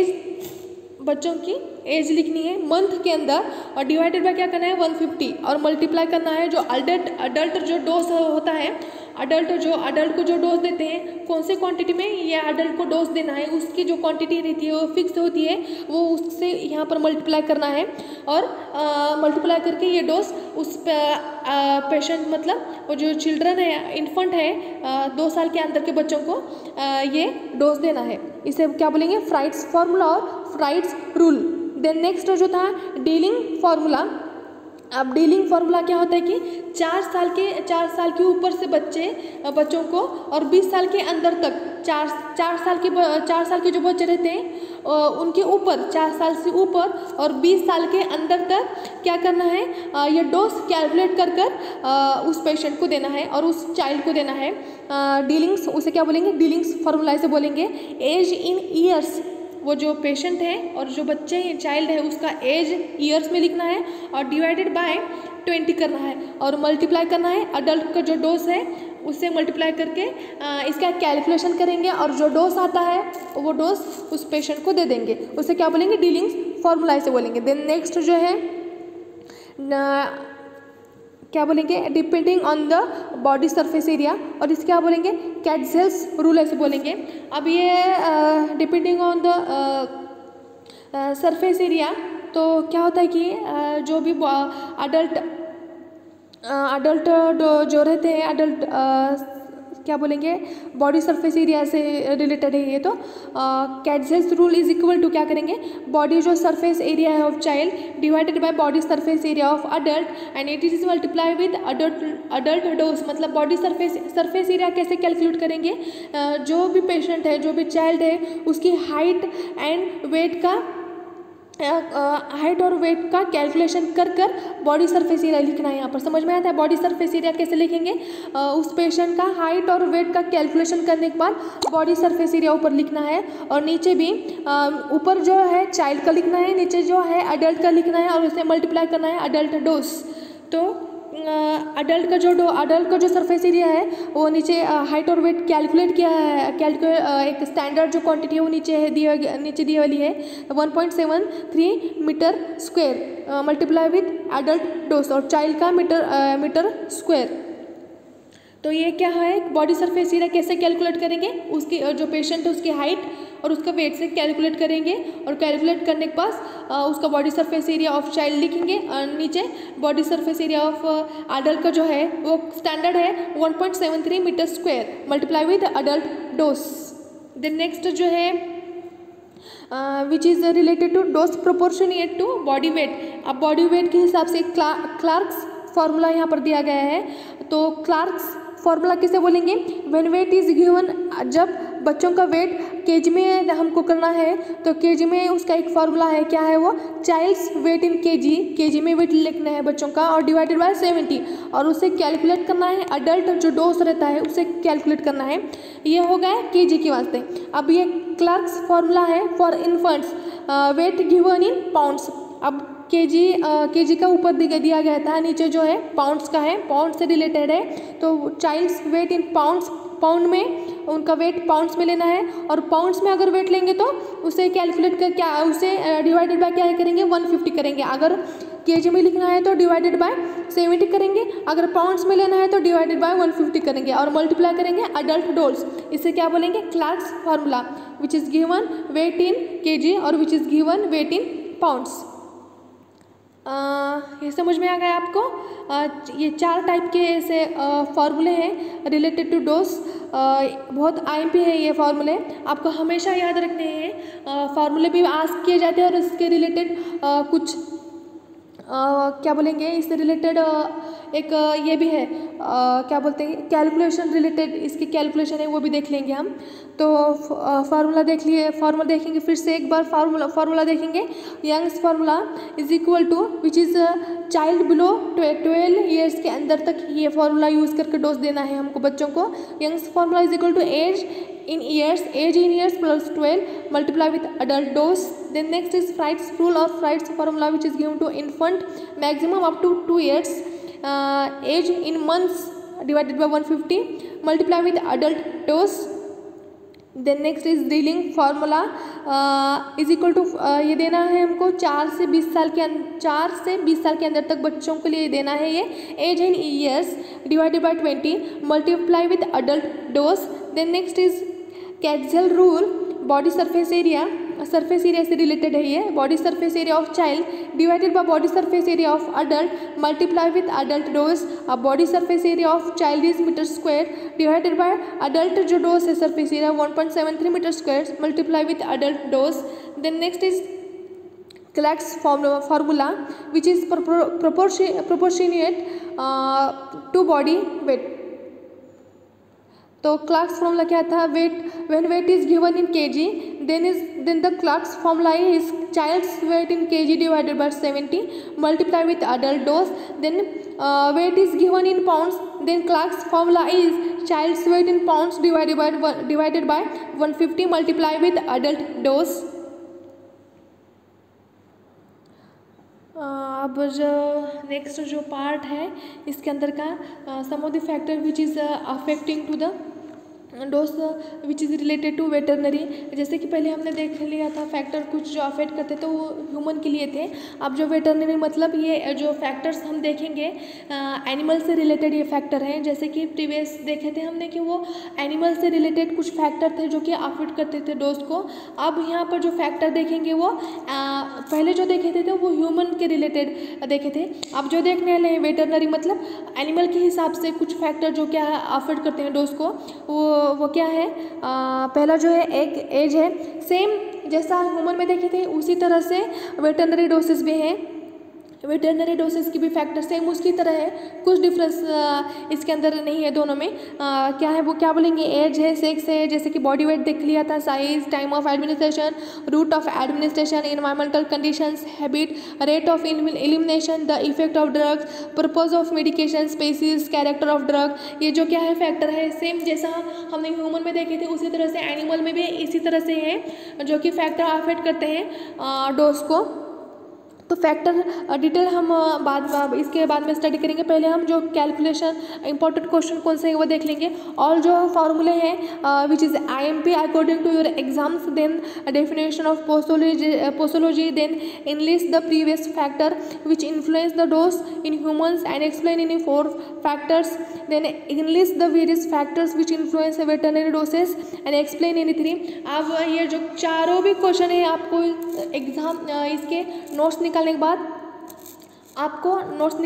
की एज लिखनी है मंथ के अंदर और डिवाइडेड बाय क्या करना है 150 और मल्टीप्लाई करना है जो अडल्ट जो डोज होता है, अडल्ट को जो डोज देते हैं कौन से क्वांटिटी में ये अडल्ट को डोज देना है, उसकी जो क्वांटिटी रहती है वो फिक्स होती है, वो उससे यहाँ पर मल्टीप्लाई करना है और मल्टीप्लाई करके ये डोज उस पेशेंट मतलब वो जो चिल्ड्रन है, इन्फेंट है 2 साल के अंदर के बच्चों को ये डोज देना है। इसे क्या बोलेंगे, फ्राइड्स फार्मूला और फ्राइड्स रूल। देन नेक्स्ट जो था डीलिंग फार्मूला। अब डीलिंग फार्मूला क्या होता है कि 4 साल के ऊपर से बच्चों को और 20 साल के अंदर तक 4 साल के जो बच्चे रहते हैं उनके ऊपर 4 साल से ऊपर और 20 साल के अंदर तक क्या करना है, ये डोज कैलकुलेट कर उस पेशेंट को देना है और उस चाइल्ड को देना है। डीलिंग्स उसे क्या बोलेंगे, डीलिंग्स फार्मूला से बोलेंगे। एज इन ईयर्स, वो जो पेशेंट है और जो बच्चे हैं चाइल्ड है उसका एज ईयर्स में लिखना है और डिवाइडेड बाय 20 करना है और मल्टीप्लाई करना है अडल्ट का जो डोज है उससे मल्टीप्लाई करके इसका कैलकुलेशन करेंगे और जो डोज आता है वो डोज उस पेशेंट को दे देंगे। उसे क्या बोलेंगे, डीलिंग्स फार्मूला से बोलेंगे। देन नेक्स्ट जो है क्या बोलेंगे, depending on the body surface area, और इसके क्या बोलेंगे, कैट्जेल्स रूल ऐसे बोलेंगे। अब ये depending on the surface area, तो क्या होता है कि जो भी अडल्ट जो रहते हैं अडल्ट क्या बोलेंगे, बॉडी सरफेस एरिया से रिलेटेड है ये। तो Catzel's rule is equal to क्या करेंगे, बॉडी जो सरफेस एरिया है of child divided by body surface area of adult and it is multiply with adult dose. मतलब बॉडी सरफेस एरिया कैसे कैलकुलेट करेंगे, जो भी पेशेंट है, जो भी चाइल्ड है उसकी हाइट और वेट का कैलकुलेशन कर बॉडी सरफेस एरिया लिखना है। यहाँ पर समझ में आता है बॉडी सरफेस एरिया कैसे लिखेंगे, उस पेशेंट का हाइट और वेट का कैलकुलेशन करने के बाद बॉडी सरफेस एरिया ऊपर लिखना है और नीचे भी ऊपर जो है चाइल्ड का लिखना है, नीचे जो है अडल्ट का लिखना है और उसे मल्टीप्लाई करना है अडल्ट डोज। तो अडल्ट का जो सरफेस एरिया है वो नीचे हाइट और वेट कैलकुलेट किया है, एक स्टैंडर्ड जो क्वांटिटी है वो नीचे दी वाली है 1.73 metre square multiply with adult dose और चाइल्ड का मीटर स्क्वायर। तो ये क्या है, बॉडी सरफेस एरिया कैसे कैलकुलेट करेंगे, उसकी जो पेशेंट है उसकी हाइट और उसका वेट से कैलकुलेट करेंगे और कैलकुलेट करने के बाद उसका body surface area of child लिखेंगे और नीचे body surface area of adult का जो है वो स्टैंडर्ड है 1.73 metre square multiply with adult dose. Then next जो है which is related to dose proportionate to body weight. अब बॉडी वेट के हिसाब से क्लार्क्स फार्मूला यहाँ पर दिया गया है। तो क्लार्क्स फार्मूला किसे बोलेंगे, व्हेन वेट इज गिवन, जब बच्चों का वेट केजी में हमको करना है तो केजी में उसका एक फार्मूला है, क्या है वो, चाइल्ड्स वेट इन केजी में वेट लिखना है बच्चों का और डिवाइडेड बाय 70 और उसे कैलकुलेट करना है, अडल्ट जो डोज रहता है उसे कैलकुलेट करना है। ये हो गया केजी के वास्ते। अब ये क्लार्क्स फार्मूला है for infants, weight given in pounds. अब केजी का ऊपर दिया गया था, नीचे जो है पाउंड्स का है, पाउंड से रिलेटेड है, तो child's weight in pounds, pound में उनका वेट पाउंड्स में लेना है और पाउंड्स में अगर वेट लेंगे तो उसे कैलकुलेट कर क्या उसे डिवाइडेड बाय क्या करेंगे 150 करेंगे। अगर केजी में लिखना है तो डिवाइडेड बाय 70 करेंगे, अगर पाउंड्स में लेना है तो डिवाइडेड बाय 150 करेंगे और मल्टीप्लाई करेंगे अडल्ट डोज। इसे क्या बोलेंगे, Clark's formula, which is given weight in KG और which is given weight in pounds. ये समझ में आ गया आपको। ये 4 टाइप के ऐसे फार्मूले हैं रिलेटेड टू डोज, बहुत आईएमपी है ये फार्मूले, आपको हमेशा याद रखने हैं। फार्मूले भी आस्क किए जाते हैं और इसके रिलेटेड कुछ क्या बोलेंगे, इससे रिलेटेड एक ये भी है, क्या बोलते हैं, कैलकुलेशन रिलेटेड, इसकी कैलकुलेशन है वो भी देख लेंगे हम। तो फार्मूला देख लिए, फार्मूला देखेंगे फिर से एक बार, फार्मूला देखेंगे। Young's formula is equal to which is child below 12 years के अंदर तक ये फार्मूला यूज़ करके डोज देना है हमको बच्चों को। Young's formula is equal to age in years plus 12 multiply with adult dose. Then next is Fright's rule or Fright's formula, which is given to infant maximum up to 2 years, age in months divided by 150 multiply with adult dose. Then next is Drilling formula is equal to ये देना है हमको 4 से 20 साल के अंदर तक बच्चों के लिए देना है ये, age in years divided by 20 multiply with adult dose. Then next is Catzel rule, body surface area से रिलेटेड है ये, body surface area of child divided by body surface area of adult multiply with adult dose. अब body surface area of child is metre square divided by adult जो dose है surface area 1.73 metre square multiply with adult dose. Then next is Clarks formula which is proportionate to body weight. तो Clark's formula क्या था, weight when weight is given in KG then the Clark's formula is child's weight in KG divided by 70 multiply with adult dose. Then weight is given in pounds, then Clark's formula is child's weight in pounds divided by 150 multiply with adult dose. अब जो next जो part है इसके अंदर का sum of the factor which is affecting to the dose which is related to veterinary. जैसे कि पहले हमने देख लिया था फैक्टर कुछ जो अफेक्ट करते थे वो ह्यूमन के लिए थे। अब जो वेटरनरी मतलब ये जो फैक्टर्स हम देखेंगे एनिमल से रिलेटेड ये फैक्टर हैं। जैसे कि प्रीवियस देखे थे हमने कि वो एनिमल से रिलेटेड कुछ फैक्टर थे जो कि अफेक्ट करते थे डोज को। अब यहाँ पर जो फैक्टर देखेंगे वो पहले जो देखे थे वो ह्यूमन के रिलेटेड देखे थे। अब जो देखने वाले हैं वेटरनरी मतलब एनिमल के हिसाब से कुछ फैक्टर जो क्या अफेक्ट करते हैं डोज को, वो क्या है, पहला जो है एज है, सेम जैसा ह्यूमन में देखे थे उसी तरह से वेटरनरी डोसेस भी हैं। वेटरनरी डोसेस की भी फैक्टर सेम उसकी तरह है, कुछ डिफरेंस इसके अंदर नहीं है दोनों में। क्या है वो क्या बोलेंगे, एज है, सेक्स है, जैसे कि बॉडी वेट देख लिया था, size, time of administration, route of administration, environmental conditions, habit, rate of elimination, the effect of drugs, purpose of medication, species, character of drug. ये जो क्या है फैक्टर है सेम जैसा हमने ह्यूमन में देखे थे उसी तरह से एनिमल में भी इसी तरह से है जो कि फैक्टर अफेक्ट करते हैं डोज को। तो फैक्टर डिटेल हम इसके बाद में स्टडी करेंगे। पहले हम जो कैलकुलेशन इंपॉर्टेंट क्वेश्चन कौन से हैं वो देख लेंगे और जो फार्मूले हैं which is IMP according to your exams, then definition of posology, then enlist the previous factor which influence the dose in humans and explain in 4 factors, then enlist the various factors which influence veterinary doses and explain in 3। अब ये जो चारों भी question है आपको exam इसके notes निकालने के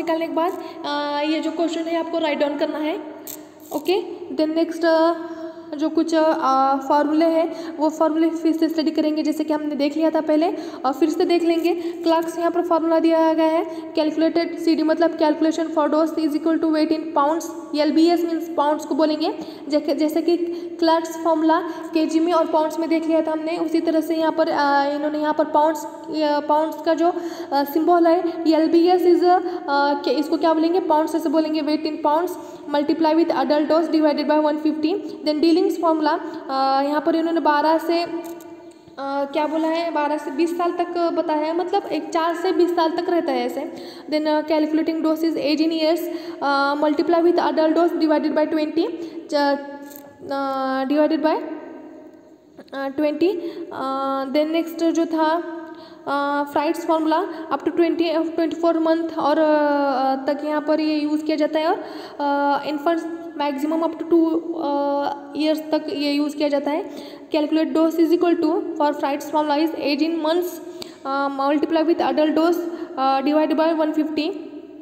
बाद ये जो क्वेश्चन है आपको राइट डाउन करना है। ओके, देन नेक्स्ट जो कुछ फार्मूले हैं वो फार्मूले फिर से स्टडी करेंगे, जैसे कि हमने देख लिया था पहले और फिर से देख लेंगे। क्लार्क्स यहाँ पर फार्मूला दिया गया है, कैलकुलेटेड CD मतलब calculation for dose is equal to weight in pounds, LBS means pounds को बोलेंगे, जैसे कि क्लार्क्स फार्मूला केजी में और पाउंड्स में देख लिया था हमने, उसी तरह से यहाँ पर इन्होंने यहाँ पर पाउंड्स का जो सिंबल है LBS इज इसको क्या बोलेंगे, पाउंड्स ऐसे बोलेंगे, weight in pounds multiply with adult dose divided by 150। Then Dilling's formula यहाँ पर इन्होंने 12 से क्या बोला है, 12 से 20 साल तक बताया है, मतलब 4 से 20 साल तक रहता है ऐसे। Then calculating dose is age in years multiply with adult dose divided by 20 divided by 20। Then next जो था Fried's formula up to 24 month और तक यहाँ पर ये यूज़ किया जाता है, और infants maximum up to 2 years तक ये यूज़ किया जाता है। Calculate dose is equal to for Fried's formula is age in months multiply with adult dose divided by 150।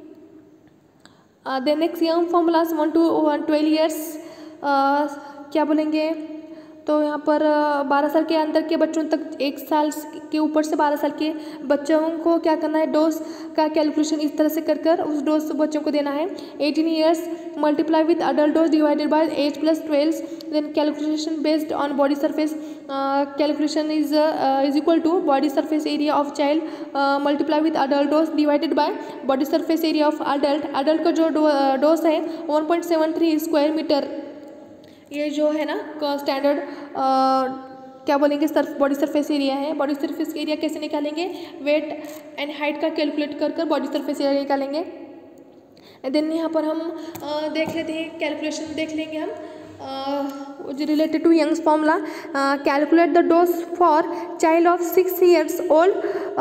Then next Young formulas 1 to 12 years क्या बोलेंगे, तो यहाँ पर 12 साल के अंदर के बच्चों तक, 1 साल के ऊपर से 12 साल के बच्चों को क्या करना है, डोज का कैलकुलेशन इस तरह से कर उस डोज बच्चों को देना है। 18 years multiply with adult dose divided by age plus 12। Then calculation based on body surface calculation is equal to body surface area of child multiply with adult dose divided by body surface area of adult का जो dose है 1.73 square metre. ये जो है ना standard क्या बोलेंगे, body surface area है। बॉडी सरफेस एरिया कैसे निकालेंगे, वेट एंड हाइट का कैलकुलेट कर बॉडी सरफेस एरिया निकालेंगे। देन यहाँ पर हम देख लेते हैं, कैलकुलेशन देख लेंगे हम related to Young's formula. Calculate the dose for child of 6 years old.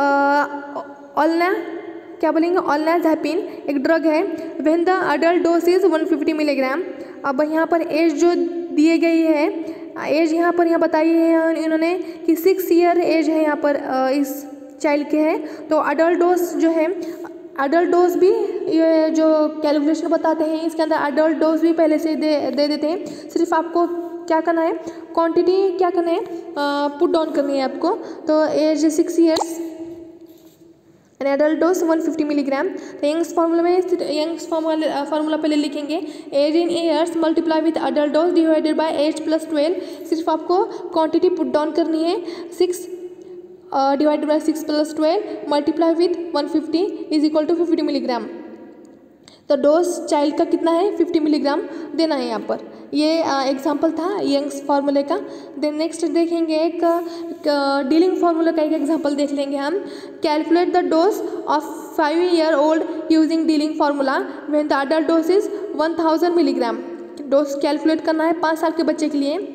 ऑलना क्या बोलेंगे, ऑलनाज़ेपिन एक ड्रग है, when the adult dose is 150 milligram. अब यहाँ पर एज जो दिए गई है, एज यहाँ पर बताई है इन्होंने कि 6 ईयर एज है यहाँ पर इस चाइल्ड के है। तो अडल्ट डोज जो है, अडल्ट डोज भी ये जो कैलकुलेशन बताते हैं इसके अंदर अडल्ट डोज भी पहले से दे देते हैं। सिर्फ आपको क्या करना है, क्वांटिटी क्या करना है, पुट डाउन करनी है आपको। तो age 6 years and adult dose 150 milligram. तो यंग्स फार्मूला में फार्मूला पहले लिखेंगे, age in years multiply with adult dose divided by age plus 12। सिर्फ आपको क्वांटिटी पुट डाउन करनी है, 6 divided by 6 plus 12 multiply with 150 is equal to 50 milligram. तो dose child का कितना है, 50 मिलीग्राम देना है यहाँ पर। ये एग्जाम्पल था यंग्स फार्मूले का। देन नेक्स्ट देखेंगे एक डीलिंग फार्मूला का एक एग्जाम्पल देख लेंगे हम। Calculate the dose of 5 year old using Dilling formula when the adult dose is 1000 milligram. Dose calculate करना है 5 साल के बच्चे के लिए।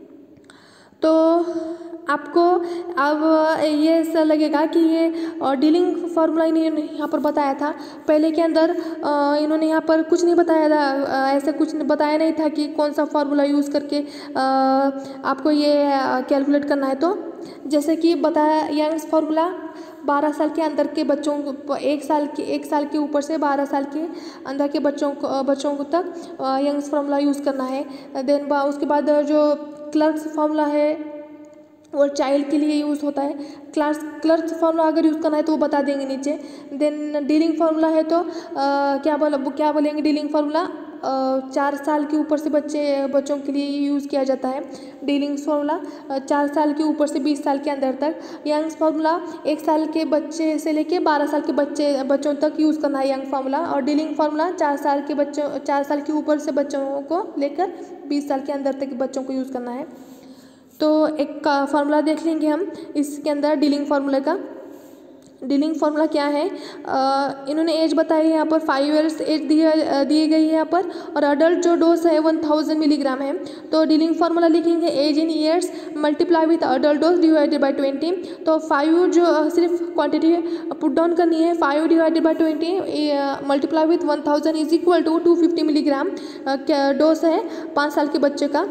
तो आपको अब ये ऐसा लगेगा कि ये डीलिंग फार्मूला इन्होंने यहाँ पर बताया था, पहले के अंदर इन्होंने यहाँ पर कुछ नहीं बताया था, ऐसा कुछ बताया नहीं था कि कौन सा फार्मूला यूज़ करके आपको ये कैलकुलेट करना है। तो जैसे कि बताया यंग्स फार्मूला 12 साल के अंदर के बच्चों को, 1 साल के ऊपर से 12 साल के अंदर के बच्चों को तक यंग्स फार्मूला यूज़ करना है। देन उसके बाद जो क्लर्क्स फार्मूला है वो चाइल्ड के लिए यूज़ होता है। क्लर्क्स फार्मूला अगर यूज़ करना है तो वो बता देंगे नीचे। देन डीलिंग फार्मूला है तो क्या बोलेंगे, डीलिंग फार्मूला 4 साल के ऊपर से बच्चों के लिए यूज़ किया जाता है। डीलिंग फार्मूला 4 साल के ऊपर से 20 साल के अंदर तक। यंग्स फार्मूला 1 साल के बच्चे से लेके 12 साल के बच्चों तक यूज़ करना है यंग फार्मूला। और डीलिंग फार्मूला 4 साल के ऊपर से बच्चों को लेकर 20 साल के अंदर तक बच्चों को यूज़ करना है। तो एक फार्मूला देख लेंगे हम इसके अंदर डीलिंग फार्मूला का। डीलिंग फार्मूला क्या है, इन्होंने एज बताई है यहाँ पर 5 years एज दी गई है यहाँ पर, और अडल्ट जो डोज है 1000 मिलीग्राम है। तो डीलिंग फार्मूला लिखेंगे age in years multiply with adult dose divided by 20। तो 5 जो सिर्फ क्वांटिटी पुट डाउन करनी है, 5 divided by 20 multiply with 1000 is equal to 250 milligram dose है 5 साल के बच्चे का।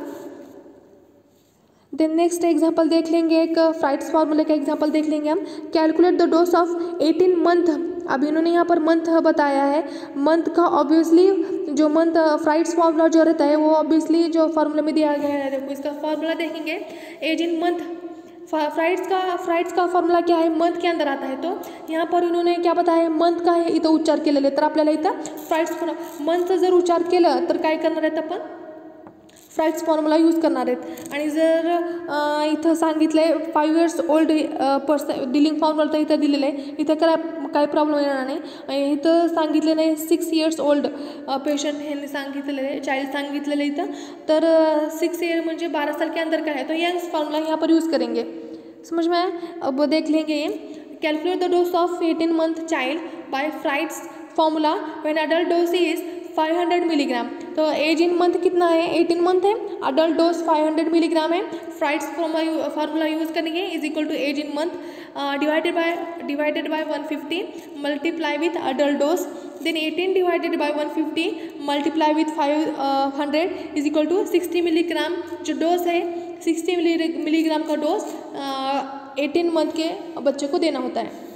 देन नेक्स्ट एग्जांपल देख लेंगे, एक फ्राइड्स फार्मूले का एग्जांपल देख लेंगे हम। Calculate the dose of 18 month अभी इन्होंने यहाँ पर मंथ बताया है, मंथ का ऑब्वियसली जो मंथ फ्राइड्स फार्मूला जो रहता है वो ऑब्वियसली जो फार्मूला में दिया गया है, देखो इसका फार्मूला देखेंगे, एज इन मंथ। फ्राइड्स का फॉर्म्युला क्या आहे, मंथ के अंदर आता है। तो यहाँ पर इन्होंने क्या बताया, मंथ का आहे इथं उच्चार केलेले, तर आपल्याला इथं फ्राइड्स मंथ जर उच्चार केलं तर काय करणार आहेत आपण, फ्राइड्स फॉर्म्युला यूज करणार आहेत। आणि जर इथं सांगितलं आहे 5 years old person Dilling formula, तर इथं दिलेलं आहे, इथं काय प्रॉब्लेम येणार नाही। इथं सांगितलं नाही 6 years ओल्ड पेशंट ह्यांनी सांगितलेलं आहे, चाइल्ड सांगितलेलं आहे इथं, तर 6 year म्हणजे 12 साल के अंदर का है, तो यंग्स फॉर्मूला यहाँ पर यूज़ करेंगे, समझ में आए। अब देख लेंगे ये, calculate the dose of 18 month child by Fried's formula when adult dose is 500 milligram. तो एज इन मंथ कितना है, 18 month है, अडल्ट डोज 500 मिलीग्राम है, फ्राइड्स फार्मूला यूज़ करेंगे is equal to age in month divided by 150 multiply with adult dose, then 18 divided by 150 multiply with 500 is equal to 60 milligram. जो dose है 60 milligram का dose 18 month के बच्चे को देना होता है।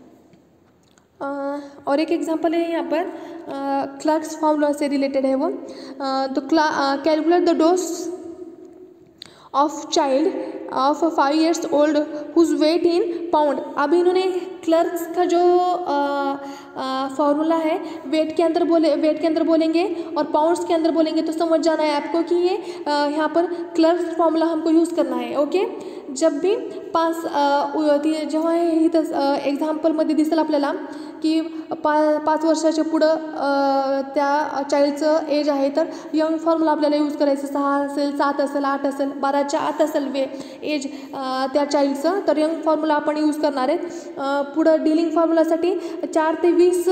और एक एग्जांपल है यहाँ पर, क्लार्क्स फार्मूला से रिलेटेड है वो, तो calculate the dose of child of 5 years old whose weight in pound. अभी इन्होंने क्लर्क्स का जो फॉर्मूला है वेट के अंदर बोलेंगे और पाउंड्स के अंदर बोलेंगे, तो समझ जाना है आपको कि ये यहाँ पर क्लर्क्स फॉर्मूला हमको यूज़ करना है। ओके, जब भी जेव्हा हे इथं एक्झाम्पलमध्ये दिसेल आपल्याला की 5 वर्षाच्या पुढं त्या चाइल्डचं एज आहे, तर यंग फॉर्मूला आपल्याला यूज करायचं, 6 असेल, 7 असेल, 8 असेल, 12च्या आत असेल एज त्या चाइल्डचं, तर यंग फॉर्मूला आपण यूज करणार आहेत। पुढं डिलिंग फॉर्म्युलासाठी 4 ते 20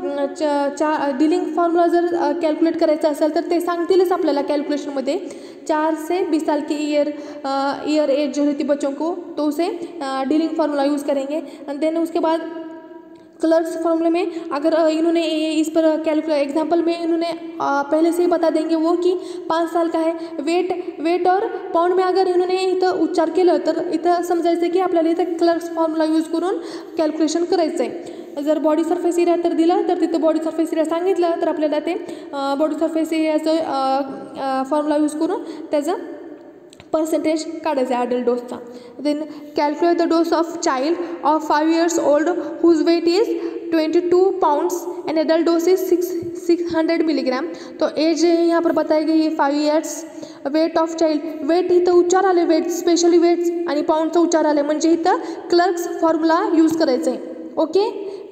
डिलिंग फॉर्मूला जर कॅल्क्युलेट करायचं असेल तर ते सांगतीलच आपल्याला कॅल्कुलेशनमध्ये, 4 से 20 साल की ईयर एज जो रहती बच्चों को, तो उसे डीलिंग फार्मूला यूज़ करेंगे। एंड देन उसके बाद क्लर्क्स फार्मूले में अगर इन्होंने इस पर एग्जांपल में इन्होंने पहले से ही बता देंगे वो कि 5 साल का है, वेट और पाउंड में अगर इन्होंने इथं उच्चार केलं तर इथं समजायचं की आपल्याला इथं क्लर्क्स फार्मूला यूज करून कॅल्क्युलेशन करायचं आहे। जर बॉडी सरफेस एरिया तर दिला तर तिथं बॉडी सरफेस एरिया सांगितलं तर आपल्याला ते बॉडी सरफेस एरियाचं फॉर्मूला यूज करून त्याचं पर्सेंटेज काढायचं आहे अडल्ट डोसचा। Then calculate the dose of child of 5 years old whose weight is 22 pounds and adult dose is 600 milligram. तो एज यहाँ पर बताई गई है 5 years, weight of child, weight इथं उच्चार आले, वेट स्पेशली वेट आणि पाऊंडचं उच्चार आले, म्हणजे इथं क्लर्क्स फॉर्मूला यूज करायचं आहे। ओके,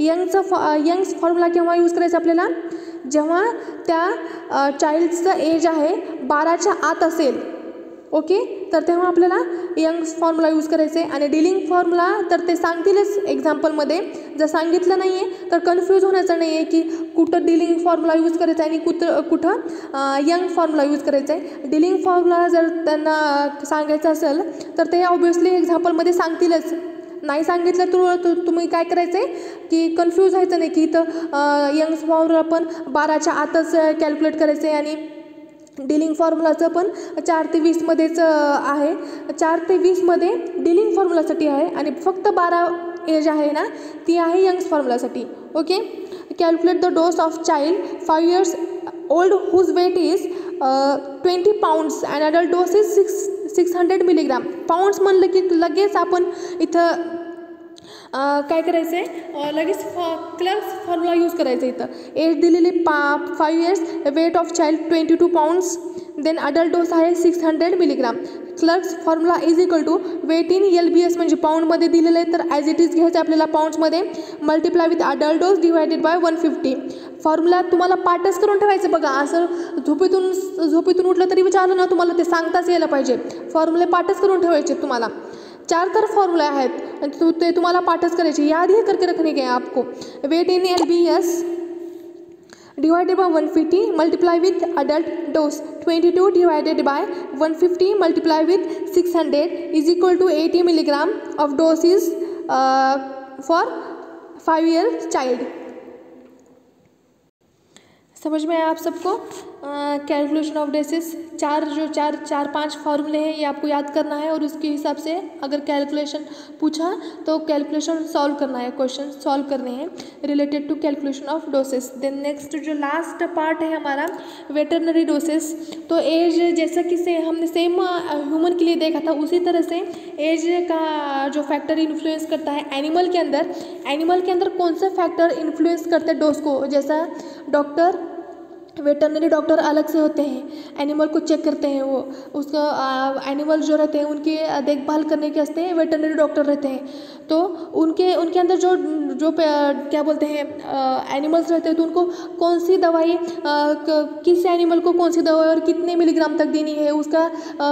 यंग्स फॉर्मूला केव्हा यूज करायचं आपल्याला, जेव्हा त्या चाइल्डचं एज आहे 12च्या आत असेल। ओके, तर तेव्हा आपल्याला यंग्स फॉर्मूला यूज करायचे आहे। आणि डिलिंग फॉर्मूला तर ते सांगतीलच एक्झाम्पलमध्ये, जर सांगितलं नाही आहे तर कन्फ्यूज होण्याचं नाही आहे की कुठं डिलिंग फॉर्मूला यूज करायचा आहे आणि कुठं यंग फॉर्मूला यूज करायचा आहे। डिलिंग फॉर्मूला जर त्यांना सांगायचं असेल तर ते ऑब्वियसली एक्झाम्पलमध्ये सांगतीलच, नाही सांगितलं तर तुम्ही काय करायचं आहे की कन्फ्यूज व्हायचं नाही की इथं यंग्स फॉर्मूला पण 12च्या आतच कॅल्क्युलेट करायचं आहे आणि डिलिंग फॉर्म्युलाचं पण 4 ते 20 मध्येच आहे, 4 ते 20 मध्ये डिलिंग फॉर्म्युलासाठी आहे आणि फक्त 12 एज आहे ना ती आहे यंग्स फॉर्म्युलासाठी। Okay, calculate the dose of child 5 years old whose weight is 20 pounds and adult dose is 600 milligram. Pounds म्हणलं की लगेच आपण इथं काय करायचं आहे, लगेच क्लर्क्स फॉर्मूला यूज करायचं आहे। इथं एज दिलेली 5 years, weight of child 22 pounds, then adult dose आहे 600 milligram. Clark's formula is equal to weight in LBS म्हणजे पाऊंडमध्ये दिलेलं आहे, तर ॲज इट इज घ्यायचं आपल्याला पाऊंड्समध्ये, multiply with adult dose divided by 150। Formula तुम्हाला पाठच करून ठेवायचं बघा, असं झोपेतून उठलं तरी विचारलं ना तुम्हाला ते सांगताच यायला पाहिजे, फॉर्म्युले पाठच करून ठेवायचे तुम्हाला। 4 तर फॉर्मूला आहेत ते तुम्हाला पाठच करायचे, याद ही करके रखने के आपको। Weight in LBS divided by 150 multiply with adult dose 22 divided by 150 multiply with 600 is equal to 80 milligram of dose is for 5 year child. समझ में आया आप सबको? कैलकुलेशन ऑफ डेसिस, चार पांच फार्मूले हैं, ये आपको याद करना है और उसके हिसाब से अगर कैलकुलेशन पूछा तो कैलकुलेशन सॉल्व करना है, क्वेश्चन सॉल्व करने हैं related to calculation of doses. Then next जो लास्ट पार्ट है हमारा वेटरनरी डोसेस। तो एज जैसा कि से हमने सेम ह्यूमन के लिए देखा था, उसी तरह से एज का जो फैक्टर इन्फ्लुएंस करता है एनिमल के अंदर कौन से फैक्टर इन्फ्लुएंस करते हैं डोज को। जैसा डॉक्टर, वेटरनरी डॉक्टर अलग से होते हैं, एनिमल को चेक करते हैं, वो उसका एनिमल जो रहते हैं उनकी देखभाल करने के वास्ते वेटरनरी डॉक्टर रहते हैं। तो उनके अंदर जो क्या बोलते हैं एनिमल्स रहते हैं, तो उनको कौन सी दवाई किस एनिमल को कौन सी दवाई और कितने मिलीग्राम तक देनी है, उसका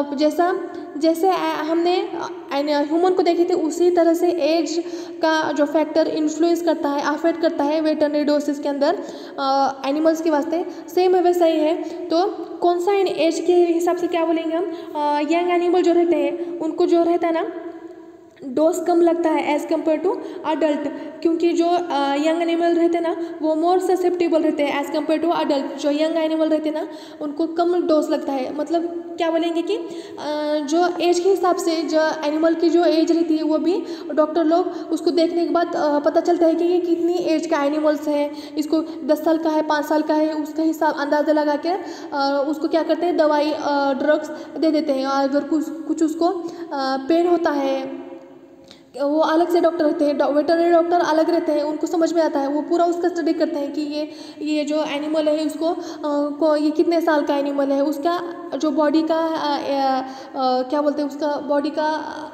जैसे हमने ह्यूमन को देखे थे उसी तरह से एज का जो फैक्टर इन्फ्लुएंस करता है, अफेक्ट करता है वेटरनरी डोसेस के अंदर एनिमल्स के वास्ते, सेम वैसा ही है। तो कौन सा एज के हिसाब से क्या बोलेंगे हम, यंग एनिमल जो रहते हैं उनको जो रहता है ना डोज कम लगता है एज़ कम्पेयर टू अडल्ट, क्योंकि जो यंग एनिमल रहते हैं ना वो मोर ससेप्टेबल रहते हैं एज़ कम्पेयर टू अडल्ट। जो यंग एनिमल रहते हैं ना उनको कम डोज लगता है। मतलब क्या बोलेंगे कि जो एज के हिसाब से जो एनिमल की जो एज रहती है वो भी डॉक्टर लोग उसको देखने के बाद पता चलता है कि ये कितनी एज का एनिमल्स है, इसको 10 साल का है, 5 साल का है, उसका हिसाब अंदाज़ा लगा के उसको क्या करते हैं दवाई ड्रग्स दे देते हैं। अगर कुछ उसको पेन होता है वो अलग से डॉक्टर रहते हैं, वेटरनरी डॉक्टर अलग रहते हैं, उनको समझ में आता है, वो पूरा उसका स्टडी करते हैं कि ये जो एनिमल है उसको ये कितने साल का एनिमल है, उसका जो बॉडी का क्या बोलते हैं उसका बॉडी का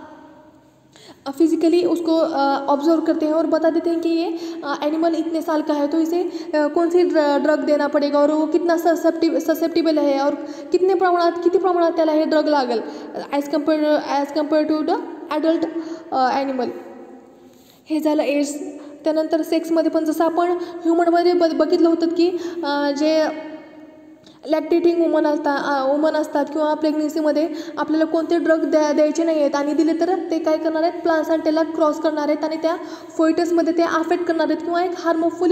फिजिकली उसको ऑब्जर्व करते हैं और बता देते हैं कि ये एनिमल इतने साल का है तो इसे कौन सी ड्रग देना पडेगा और वो कितना ससेप्टिबल है और किती प्रमाणात त्याला हे ड्रग लागेल as compare to the adult animal. हे झालं एज। त्यानंतर सेक्समध्ये पण जसं आपण ह्युमनमध्ये बघितलं होतं की जे लॅक्टेटिंग वुमन असतात किंवा प्रेग्नन्सीमध्ये आपल्याला कोणते ड्रग द्यायचे नाही आहेत आणि दिले तर ते काय करणार आहेत प्लाझेंटाला क्रॉस करणार आहेत आणि त्या फोएटसमध्ये ते अफेक्ट करणार आहेत किंवा एक हार्मफुल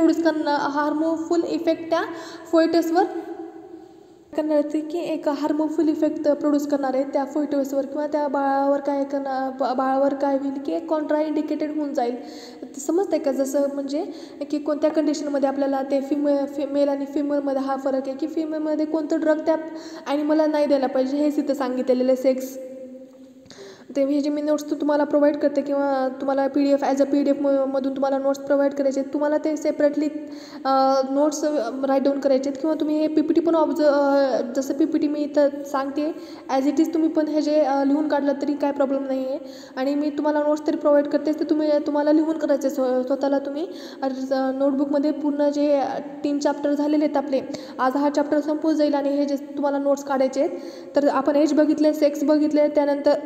इफेक्ट त्या फोएटसवर करणार आहेत की एक हार्मफुल इफेक्ट प्रोड्यूस करणार आहेत त्या फोएटसवर किंवा त्या बाळावर काय होईल की एक कॉन्ट्रा इंडिकेटेड होऊन जाईल। समजतंय का? जसं म्हणजे की कोणत्या कंडिशनमध्ये आपल्याला ते मेल आणि फिमेलमध्ये हा फरक आहे की फिमेलमध्ये कोणतं ड्रग त्या ॲनिमलला नाही द्यायला पाहिजे हेच इथं सांगितलेलं आहे सेक्स। ते हे जे मी नोट्स तुम्हाला प्रोव्हाइड करते किंवा तुम्हाला PDF ॲज अ PDF मधून तुम्हाला नोट्स प्रोव्हाइड करायचे आहेत, तुम्हाला ते सेपरेटली नोट्स राईट डाऊन करायचे आहेत किंवा तुम्ही हे PPT पण जसं PPT मी इथं सांगते ॲज इट इज तुम्ही पण हे जे लिहून काढलं तरी काय प्रॉब्लेम नाही आहे आणि मी तुम्हाला नोट्स तरी प्रोव्हाइड करतेच, ते तुम्हाला लिहून करायचे स्वतःला। तुम्ही नोटबुकमध्ये पूर्ण जे 3 चॅप्टर झालेले आहेत आपले, आज हा चॅप्टर संपून जाईल आणि हे जे तुम्हाला नोट्स काढायचे आहेत तर आपण एज बघितले, सेक्स बघितले, त्यानंतर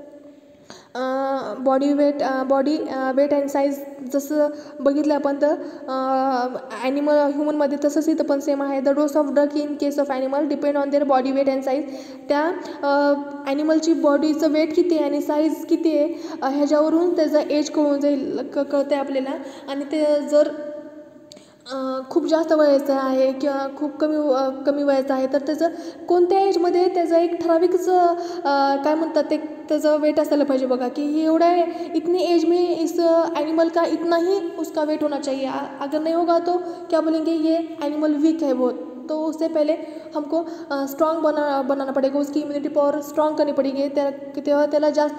बॉडी वेट अँड साईज जसं बघितलं आपण तर ह्युमनमध्ये तसंच इथं पण सेम आहे। The dose of drug in case of animal depend on their body weight and size. त्या ॲनिमलची बॉडीचं वेट किती आहे आणि साईज किती आहे ह्याच्यावरून त्याचं एज कळून जाईल, कळतं आहे आपल्याला। आणि ते जर खूप जास्त वयाचं आहे किंवा खूप कमी वयाचं आहे तर त्याचं कोणत्या एजमध्ये त्याचं एक ठराविकच काय म्हणतात ते त्याचं वेट असायला पाहिजे बघा की एवढा इतनी एज में इस एनिमल का इतना ही उसका वेट होना चाहिए। अगर नहीं होगा तो क्या बोलेंगे ये एनिमल वीक है बहुत, तो उससे पहले हमको स्ट्रॉन्ग बनाना पड़ेगा, उसकी इम्युनिटी पावर स्ट्रॉन्ग करनी पड़ेगी। तेव्हा त्याला जास्त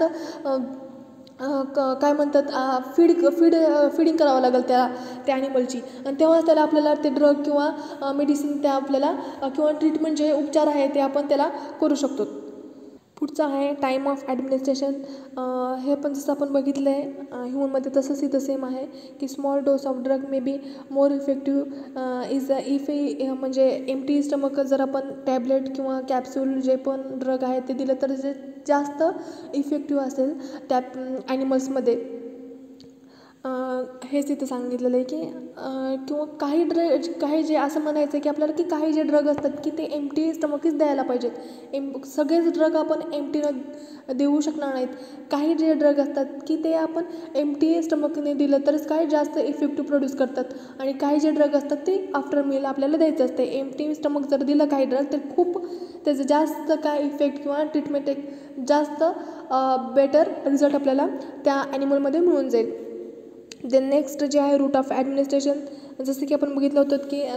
काय म्हणतात फीडिंग करावं लागेल त्या ॲनिमलची आणि तेव्हाच त्याला आपल्याला ते ड्रग किंवा मेडिसिन त्या आपल्याला किंवा ट्रीटमेंट जे उपचार आहे ते आपण त्याला करू शकतो। पुढचं आहे टाईम ऑफ ॲडमिनिस्ट्रेशन। हे पण जसं आपण बघितलं आहे ह्युमनमध्ये तसंच इथं सेम आहे की small dose of drug may be more effective is if म्हणजे एम्प्टी स्टमक जर आपण टॅबलेट किंवा कॅप्सूल जे पण ड्रग आहे ते दिलं तर जे जास्त इफेक्टिव्ह असेल त्या ॲनिमल्समध्ये। हेच तिथे सांगितलेलं आहे की किंवा काही जे असं म्हणायचं आहे की आपल्याला की काही जे ड्रग असतात की ते एम्प्टी स्टमकच द्यायला पाहिजेत. सगळेच ड्रग आपण एम्प्टीनं देऊ शकणार नाहीत. काही जे ड्रग असतात की ते आपण एम्प्टी स्टमकने दिलं तरच काय जास्त इफेक्टिव्ह प्रोड्यूस करतात आणि काही जे ड्रग असतात ते आफ्टर मील आपल्याला द्यायचं असते. एम्प्टी स्टमक जर दिलं काही ड्रग तर खूप त्याचं जास्त काय इफेक्ट किंवा ट्रीटमेंट एक जास्त बेटर रिझल्ट आपल्याला त्या ॲनिमलमध्ये मिळून जाईल. देन नेक्स्ट जे आहे रूट ऑफ ॲडमिनिस्ट्रेशन. जसं की आपण बघितलं होतं की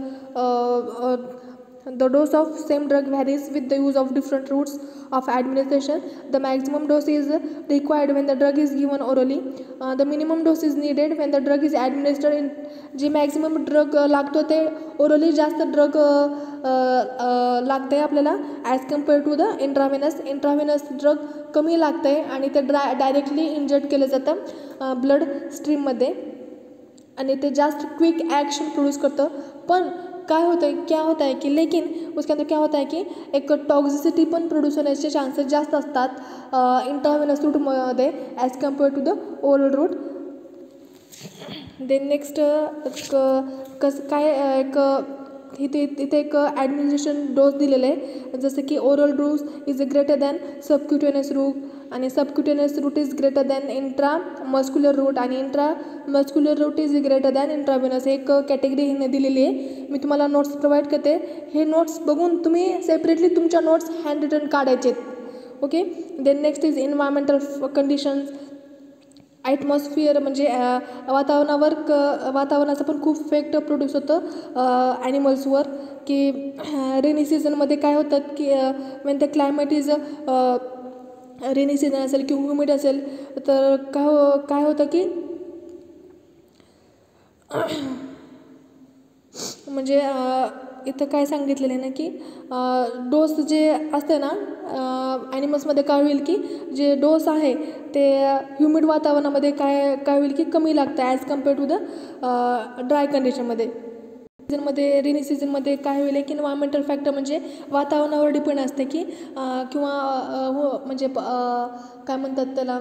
the dose of same drug varies with the use of different routes of administration. The maximum dose is required when the drug is given orally. The minimum dose is needed when the drug is administered in. जे maximum drug लागतो ते orally जास्त drug लागतं आहे आपल्याला as compare to the intravenous drug कमी लागतं आहे आणि ते डायरेक्टली इंजेक्ट केलं जातं ब्लड स्ट्रीममध्ये आणि ते जास्त क्विक ॲक्शन प्रोड्यूस करतं. पण क्या होता है कि लेकिन उसके अंदर क्या होता है कि एक टॉक्सिसिटी पण प्रोड्यूस होण्याचे चान्सेस जास्त असतात इंट्राव्हेनस रूटमध्ये as compare to the oral route. Then next इथे एक ॲडमिनिस्ट्रेशन डोस दिलेलं आहे. जसं की oral dose is greater than subcutaneous route आणि subcutaneous route is greater than intramuscular route आणि intramuscular route is greater than intravenous. एक कॅटेगरी हिने दिलेली आहे. मी तुम्हाला नोट्स प्रोव्हाइड करते. हे नोट्स बघून तुम्ही सेपरेटली तुमच्या नोट्स हँड रिटन काढायचे आहेत. Okay. Then next is environmental conditions. Atmosphere म्हणजे वातावरणाचं पण खूप इफेक्ट प्रोड्यूस होतं ॲनिमल्सवर. की रेनी सीझनमध्ये काय होतं की when the climate is rainy season असेल किंवा ह्युमिड असेल तर काय होतं की म्हणजे इथं काय सांगितलेलं आहे ना की डोस जे असते ना ॲनिमल्समध्ये काय होईल की जे डोस आहे ते ह्युमिड वातावरणामध्ये काय होईल की कमी लागतं as compare to the dry कंडिशनमध्ये. रेनी सीझनमध्ये काय होईल की एन्व्हायरमेंटल फॅक्टर म्हणजे वातावरणावर डिपेंड असते की किंवा म्हणजे काय म्हणतात त्याला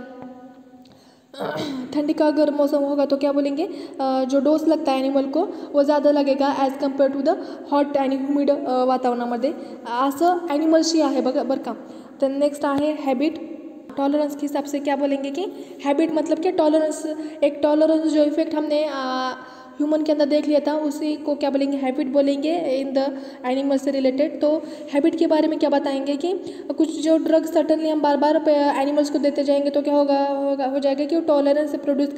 ठंडी का अगर मौसम होगा तो क्या बोलेंगे जो डोस लगता है एनिमल को वो ज़्यादा लगेगा as compare to the hot आणि ह्युमिड वातावरणामध्ये. असं ॲनिमल्सशी आहे बरं का. तर नेक्स्ट है हैबिट. टॉलरेंस के हिसाब से क्या बोलेंगे कि हैबिट मतलब क्या टॉलरेंस, एक टॉलरेंस जो इफेक्ट हमने ह्यूमन के अंदर देख लिया था उसी को क्या बोलेंगे हैबिट बोलेंगे इन द एनिमल से रिलेटेड. तो हैबिट के बारे में क्या बताएंगे कि कुछ जो ड्रग सर्टनली हम बार बार एनिमल्स को देते जाएंगे तो क्या हो जाएगा कि वो टॉलरेंस प्रोड्यूस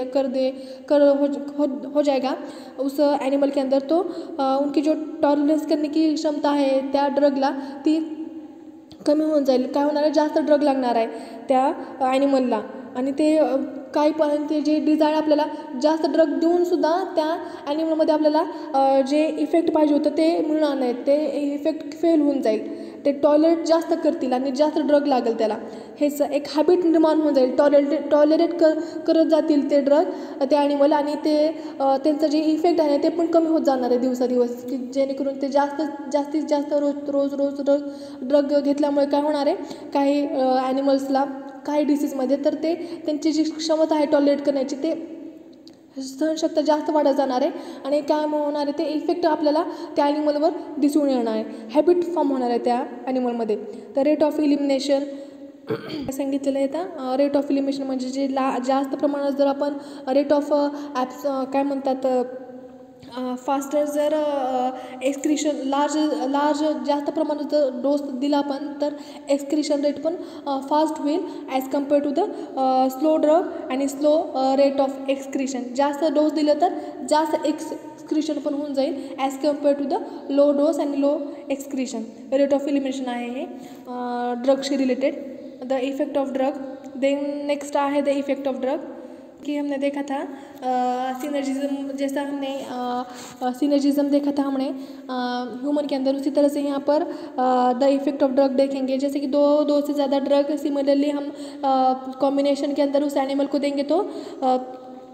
हो जाएगा उस एनिमल के अंदर. तो उनकी जो टॉलरेंस करने की क्षमता है त्या ड्रगला ती कमी होऊन जाईल. काय होणार आहे जास्त ड्रग लागणार आहे त्या ॲनिमलला आणि ते काही पण ते जे डिझायर आपल्याला जास्त ड्रग देऊनसुद्धा त्या ॲनिमलमध्ये आपल्याला जे इफेक्ट पाहिजे होतं ते मिळणार नाही. ते इफेक्ट फेल होऊन जाईल. ते टॉलरेट जास्त करतील आणि जास्त ड्रग लागेल त्याला. हेच एक हॅबिट निर्माण होऊन जाईल. टॉलरेट करत जातील ते ड्रग ते ॲनिमल आणि ते त्यांचं जे इफेक्ट आहे ते पण कमी होत जाणार आहे दिवसादिवस. की जेणेकरून ते जास्तीत जास्त रोज ड्रग घेतल्यामुळे काय होणार आहे काही ॲनिमल्सला काही डिसीजमध्ये तर ते त्यांची जी क्षमता आहे टॉलरेट करण्याची ते सहनशक्ती जास्त वाढत जाणार आहे आणि काय होणार आहे ते इफेक्ट आपल्याला त्या ॲनिमलवर दिसून येणार आहे. हॅबिट फॉर्म होणार आहे त्या ॲनिमलमध्ये. तर रेट ऑफ इलिमिनेशन सांगितलेलं आहे. तर रेट ऑफ इलिमिनेशन म्हणजे जे जास्त प्रमाणात जर आपण रेट ऑफ काय म्हणतात फास्टर जर एक्सक्रिशन लार्ज जास्त प्रमाणात जर डोस दिला आपण तर एक्सक्रिशन रेट पण फास्ट होईल as compare to the slow drug आणि स्लो रेट ऑफ एक्सक्रिशन. जास्त डोस दिलं तर जास्त एक्सक्रिशन पण होऊन जाईल as compare to the low dose आणि low excretion. Rate of elimination आहे हे ड्रगशी related. The effect of drug. Then next है द इफेक्ट ऑफ ड्रग कि हमने देखा था सिनर्जिज्म. जैसा हमने सिनर्जिज्म देखा था हमने ह्यूमन के अंदर उसी तरह से यहाँ पर द इफेक्ट ऑफ ड्रग देखेंगे. जैसे कि दो से ज़्यादा ड्रग सिमिलरली हम कॉम्बिनेशन के अंदर उस एनिमल को देंगे तो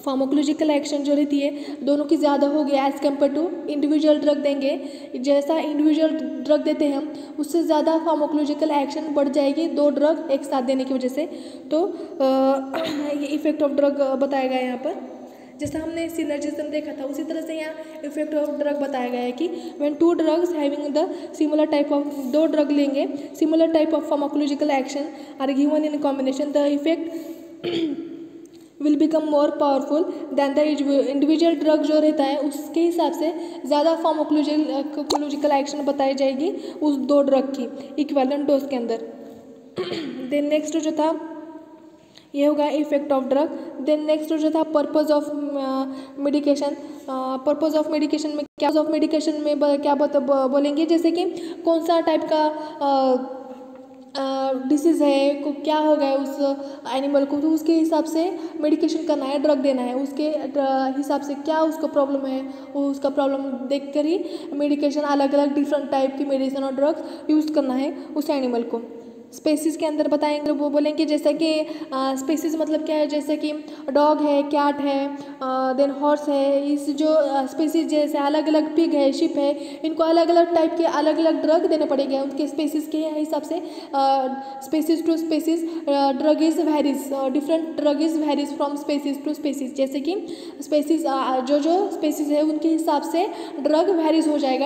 फार्माकोलॉजिकल एक्शन जो रहती है दोनों की ज़्यादा होगी as compare to individual drug देंगे, जैसा इंडिविजुअल ड्रग देते हैं हम उससे ज़्यादा फार्माकोलॉजिकल एक्शन बढ़ जाएगी 2 ड्रग एक साथ देने की वजह से। तो ये इफेक्ट ऑफ ड्रग बताया गया है यहाँ पर। जैसा हमने सिनर्जिज्म देखा था उसी तरह से यहाँ इफेक्ट ऑफ ड्रग बताया गया है कि when 2 drugs having the similar type of 2 drug लेंगे similar type of pharmacological action are given in combination the effect will become more powerful than the individual drug जो रहता है उसके हिसाब से ज़्यादा फार्माकोलॉजिकल एक्शन बताई जाएगी उस 2 ड्रग की इक्विवेलेंट डोज के अंदर। देन नेक्स्ट जो था ये होगा effect of drug. Then next जो था purpose of medication. Purpose of medication में क्या बोलेंगे, जैसे कि कौन सा टाइप का डिसीज़ है को क्या हो गया उस एनिमल को, तो उसके हिसाब से मेडिकेशन करना है, ड्रग देना है, उसके हिसाब से क्या उसको प्रॉब्लम है उसका प्रॉब्लम देखकर ही मेडिकेशन अलग अलग डिफरेंट टाइप की मेडिसिन और ड्रग्स यूज़ करना है उस एनिमल को। स्पेसीज़ के अंदर बताएंगे वो बोलेंगे जैसे कि स्पेसीज़ मतलब क्या है, जैसे कि डॉग है, कैट है, देन हॉर्स है, इस जो स्पेसीज़ जैसे अलग अलग पिग है, शिप है, इनको अलग अलग टाइप के अलग अलग ड्रग देने पड़ेंगे उनके स्पेसीज़ के हिसाब से। Species to species drug is varies, different drug is varies from species to species, जैसे कि स्पेसीज़ जो स्पेसीज़ है उनके हिसाब से ड्रग वेरीज हो जाएगा,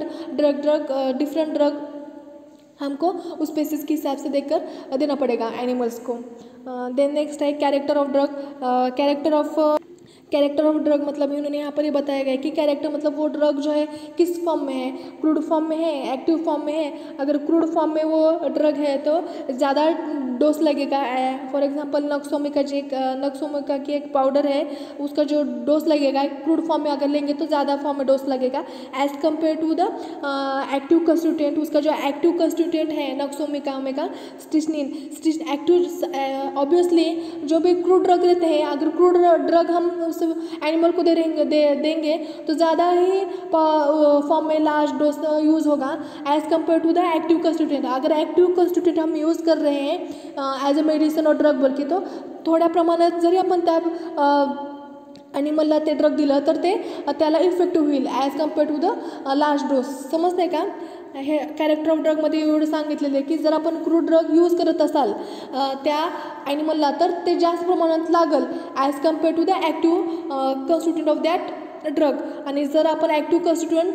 डिफरेंट ड्रग हमको उस स्पेसीज के हिसाब से देखकर देना पड़ेगा एनिमल्स को। देन नेक्स्ट है character of drug. Character of drug मतलब उन्होंने यहाँ पर ये बताया गया है कि कैरेक्टर मतलब वो ड्रग जो है किस फॉर्म में है, क्रूड फॉर्म में है, एक्टिव फॉर्म में है। अगर क्रूड फॉर्म में वो ड्रग है तो ज़्यादा डोज लगेगा। फॉर एग्जांपल नक्सोमिका की एक पाउडर है उसका जो डोज लगेगा क्रूड फॉर्म में अगर लेंगे तो ज़्यादा फॉर्म में डोज लगेगा as compare to the active constituent. उसका जो एक्टिव कंस्टिट्यूएंट है नक्सोमिका में का स्टिचनिन एक्टिव ऑब्वियसली जो भी क्रूड ड्रग रहते हैं अगर क्रूड ड्रग हम उस एनिमल को देंगे तो ज़्यादा ही फॉर्म में लार्ज डोज यूज़ होगा as compare to the active constituent. अगर एक्टिव कंस्टिट्यूएंट हम यूज़ कर रहे हैं ॲज अ मेडिसिन और ड्रग बोल की तो थोड्या प्रमाणात जरी आपण त्या ॲनिमलला ते ड्रग दिलं तर ते त्याला इफेक्टिव्ह होईल as compare to the large dose. समजते का? हे कॅरेक्टर ऑफ ड्रगमध्ये एवढं सांगितलेलं आहे की जर आपण क्रूड ड्रग यूज करत असाल त्या ॲनिमलला तर ते जास्त प्रमाणात लागल as compare to the active constituent of that drug. आणि जर आपण ॲक्टिव्ह कॉन्स्टिट्यूएंट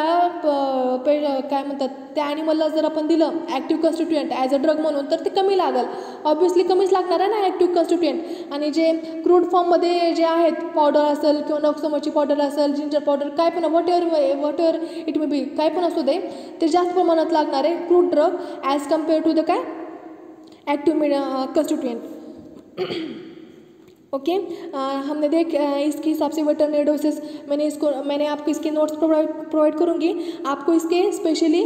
काय म्हणतात त्या ॲनिमलला जर आपण दिलं active constituent as a drug म्हणून तर ते कमी लागल, ऑब्वियसली कमीच लागणार आहे ना ॲक्टिव्ह कॉन्स्टिट्यूएंट। आणि जे क्रूड फॉर्ममध्ये जे आहेत पावडर असेल किंवा नॉक्सोमोची पावडर असेल, जिंजर पावडर काय पण whatever it may be काय पण असू दे ते जास्त प्रमाणात लागणार आहे crude drug as compare to the काय ॲक्टिव्ह कॉन्स्टिट्यूएंट। ओके हमने इसके हिसाब से वेटरनरी डोसेस मैंने आपको इसके नोट्स प्रोवाइड करूँगी। आपको इसके स्पेशली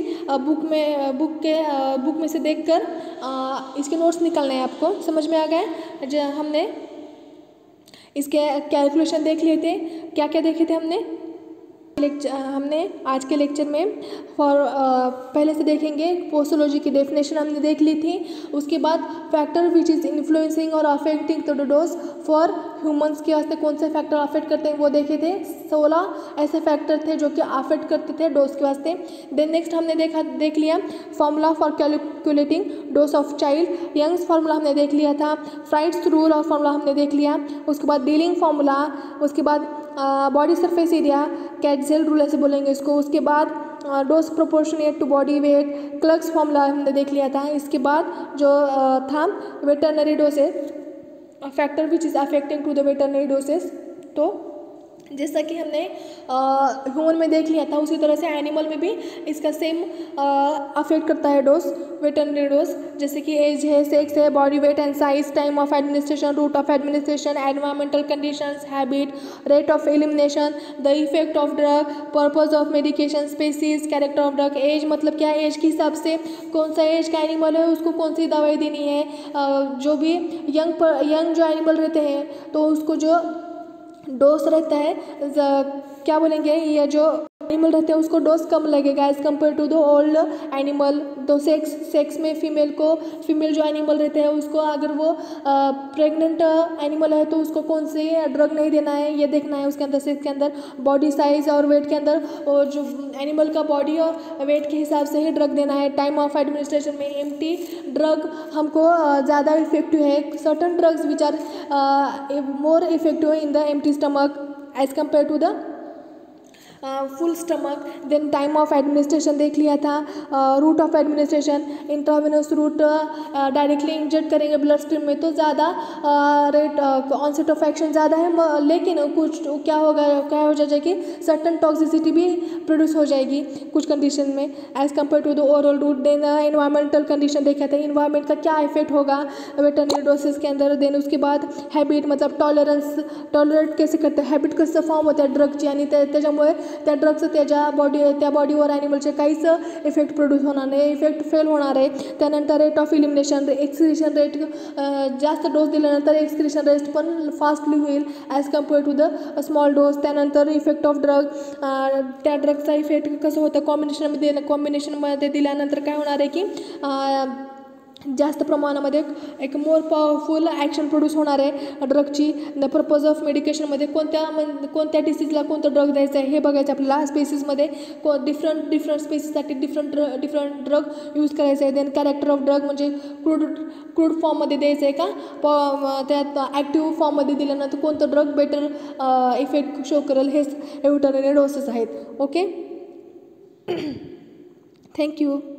बुक में से देखकर इसके नोट्स निकालने हैं। आपको समझ में आ गया? जो हमने इसके कैलकुलेशन देख लिए थे, क्या क्या देखे थे हमने आज के लेक्चर में पहले से देखेंगे पोस्टोलॉजी की डेफिनेशन हमने देख ली थी। उसके बाद फैक्टर विच इज़ इन्फ्लुएंसिंग और affecting the dose for humans के वास्ते कौन से फैक्टर अफेक्ट करते हैं वो देखे थे। 16 ऐसे फैक्टर थे जो कि अफेक्ट करते थे डोज के वास्ते। देन नेक्स्ट हमने देख लिया formula for calculating dose of child, Young's formula हमने देख लिया था, फ्राइड्स रूल और फार्मूला हमने देख लिया। उसके बाद डीलिंग फार्मूला, उसके बाद body surface area, Catzel rule ऐसे बोलेंगे इसको। उसके बाद dose proportionate to body weight, Clark's formula हमने देख लिया था। इसके बाद जो था veterinary dosage factor which is affecting to the veterinary dosage, तो जैसा कि हमने ह्यूमन में देख लिया था उसी तरह से एनिमल में भी इसका सेम अफेक्ट करता है डोज, वेटरनरी डोज। जैसे कि एज है, सेक्स है, body weight and size, time of administration, route of administration, environmental conditions, habit, rate of elimination, the effect of drug, purpose of medication, species, character of drug. Age मतलब क्या है, as के हिसाब से कौन सा एज का एनिमल है उसको कौन सी दवाई देनी है। जो भी यंग जो एनिमल रहते हैं तो उसको जो डोज रहता है क्या बोलेंगे, ये जो एनिमल रहते हैं उसको डोज कम लगेगा as compare to the old animal. तो सेक्स में फीमेल जो एनिमल रहते हैं उसको अगर वो प्रेग्नेंट एनिमल है तो उसको कौन से ड्रग नहीं देना है ये देखना है उसके अंदर, सेक्स के अंदर बॉडी साइज और वेट के अंदर, और जो एनिमल का बॉडी और वेट के हिसाब से ही ड्रग देना है। टाइम ऑफ एडमिनिस्ट्रेशन में एम्प्टी ड्रग हमको ज़्यादा इफेक्टिव है। Certain drugs which are more effective in the empty stomach as compare to the full stomach. Then time of administration देख लिया था। Route of administration intravenous route directly inject करेंगे blood stream में तो ज़्यादा रेट ऑनसेट ऑफ एक्शन ज़्यादा है, लेकिन कुछ क्या हो जाएगा कि सर्टन टॉक्सिसिटी भी प्रोड्यूस हो जाएगी कुछ कंडीशन में as compare to the oral route. Then environmental condition देखा था, इन्वायरमेंट का क्या इफेक्ट होगा वेटरनरी डोसेस के अंदर। देन उसके बाद हैबिट मतलब टॉलरेट कैसे करते हैं, हैबिट कसं फॉर्म होत्या ड्रगची आणि त्याच्यामुळे त्या ड्रगचं त्या बॉडीवर ॲनिमलचे काहीच इफेक्ट प्रोड्यूस होणार नाही, इफेक्ट फेल होणार आहे। त्यानंतर rate of elimination, excretion rate जास्त डोस दिल्यानंतर एक्सक्रिशन रेट पण फास्टली होईल as compare to the small dose. त्यानंतर इफेक्ट ऑफ ड्रग, त्या ड्रगचा इफेक्ट कसं होतं कॉम्बिनेशनमध्ये दिल्यानंतर काय होणार आहे की जास्त प्रमाणामध्ये एक मोर पॉवरफुल ॲक्शन प्रोड्यूस होणार आहे ड्रगची। द पर्पज ऑफ मेडिकेशनमध्ये कोणत्या डिसीजला कोणतं ड्रग द्यायचं आहे हे बघायचं आपल्याला। स्पेसिसमध्ये डिफरंट स्पेसिससाठी डिफरंट ड्रग यूज करायचं आहे। देन कॅरेक्टर ऑफ ड्रग म्हणजे क्रूड फॉर्ममध्ये द्यायचं आहे का त्यात ॲक्टिव्ह फॉर्ममध्ये दिल्यानंतर कोणतं ड्रग बेटर इफेक्ट शो करेल, हेच ठरलेले डोसेस आहेत। Okay, thank you.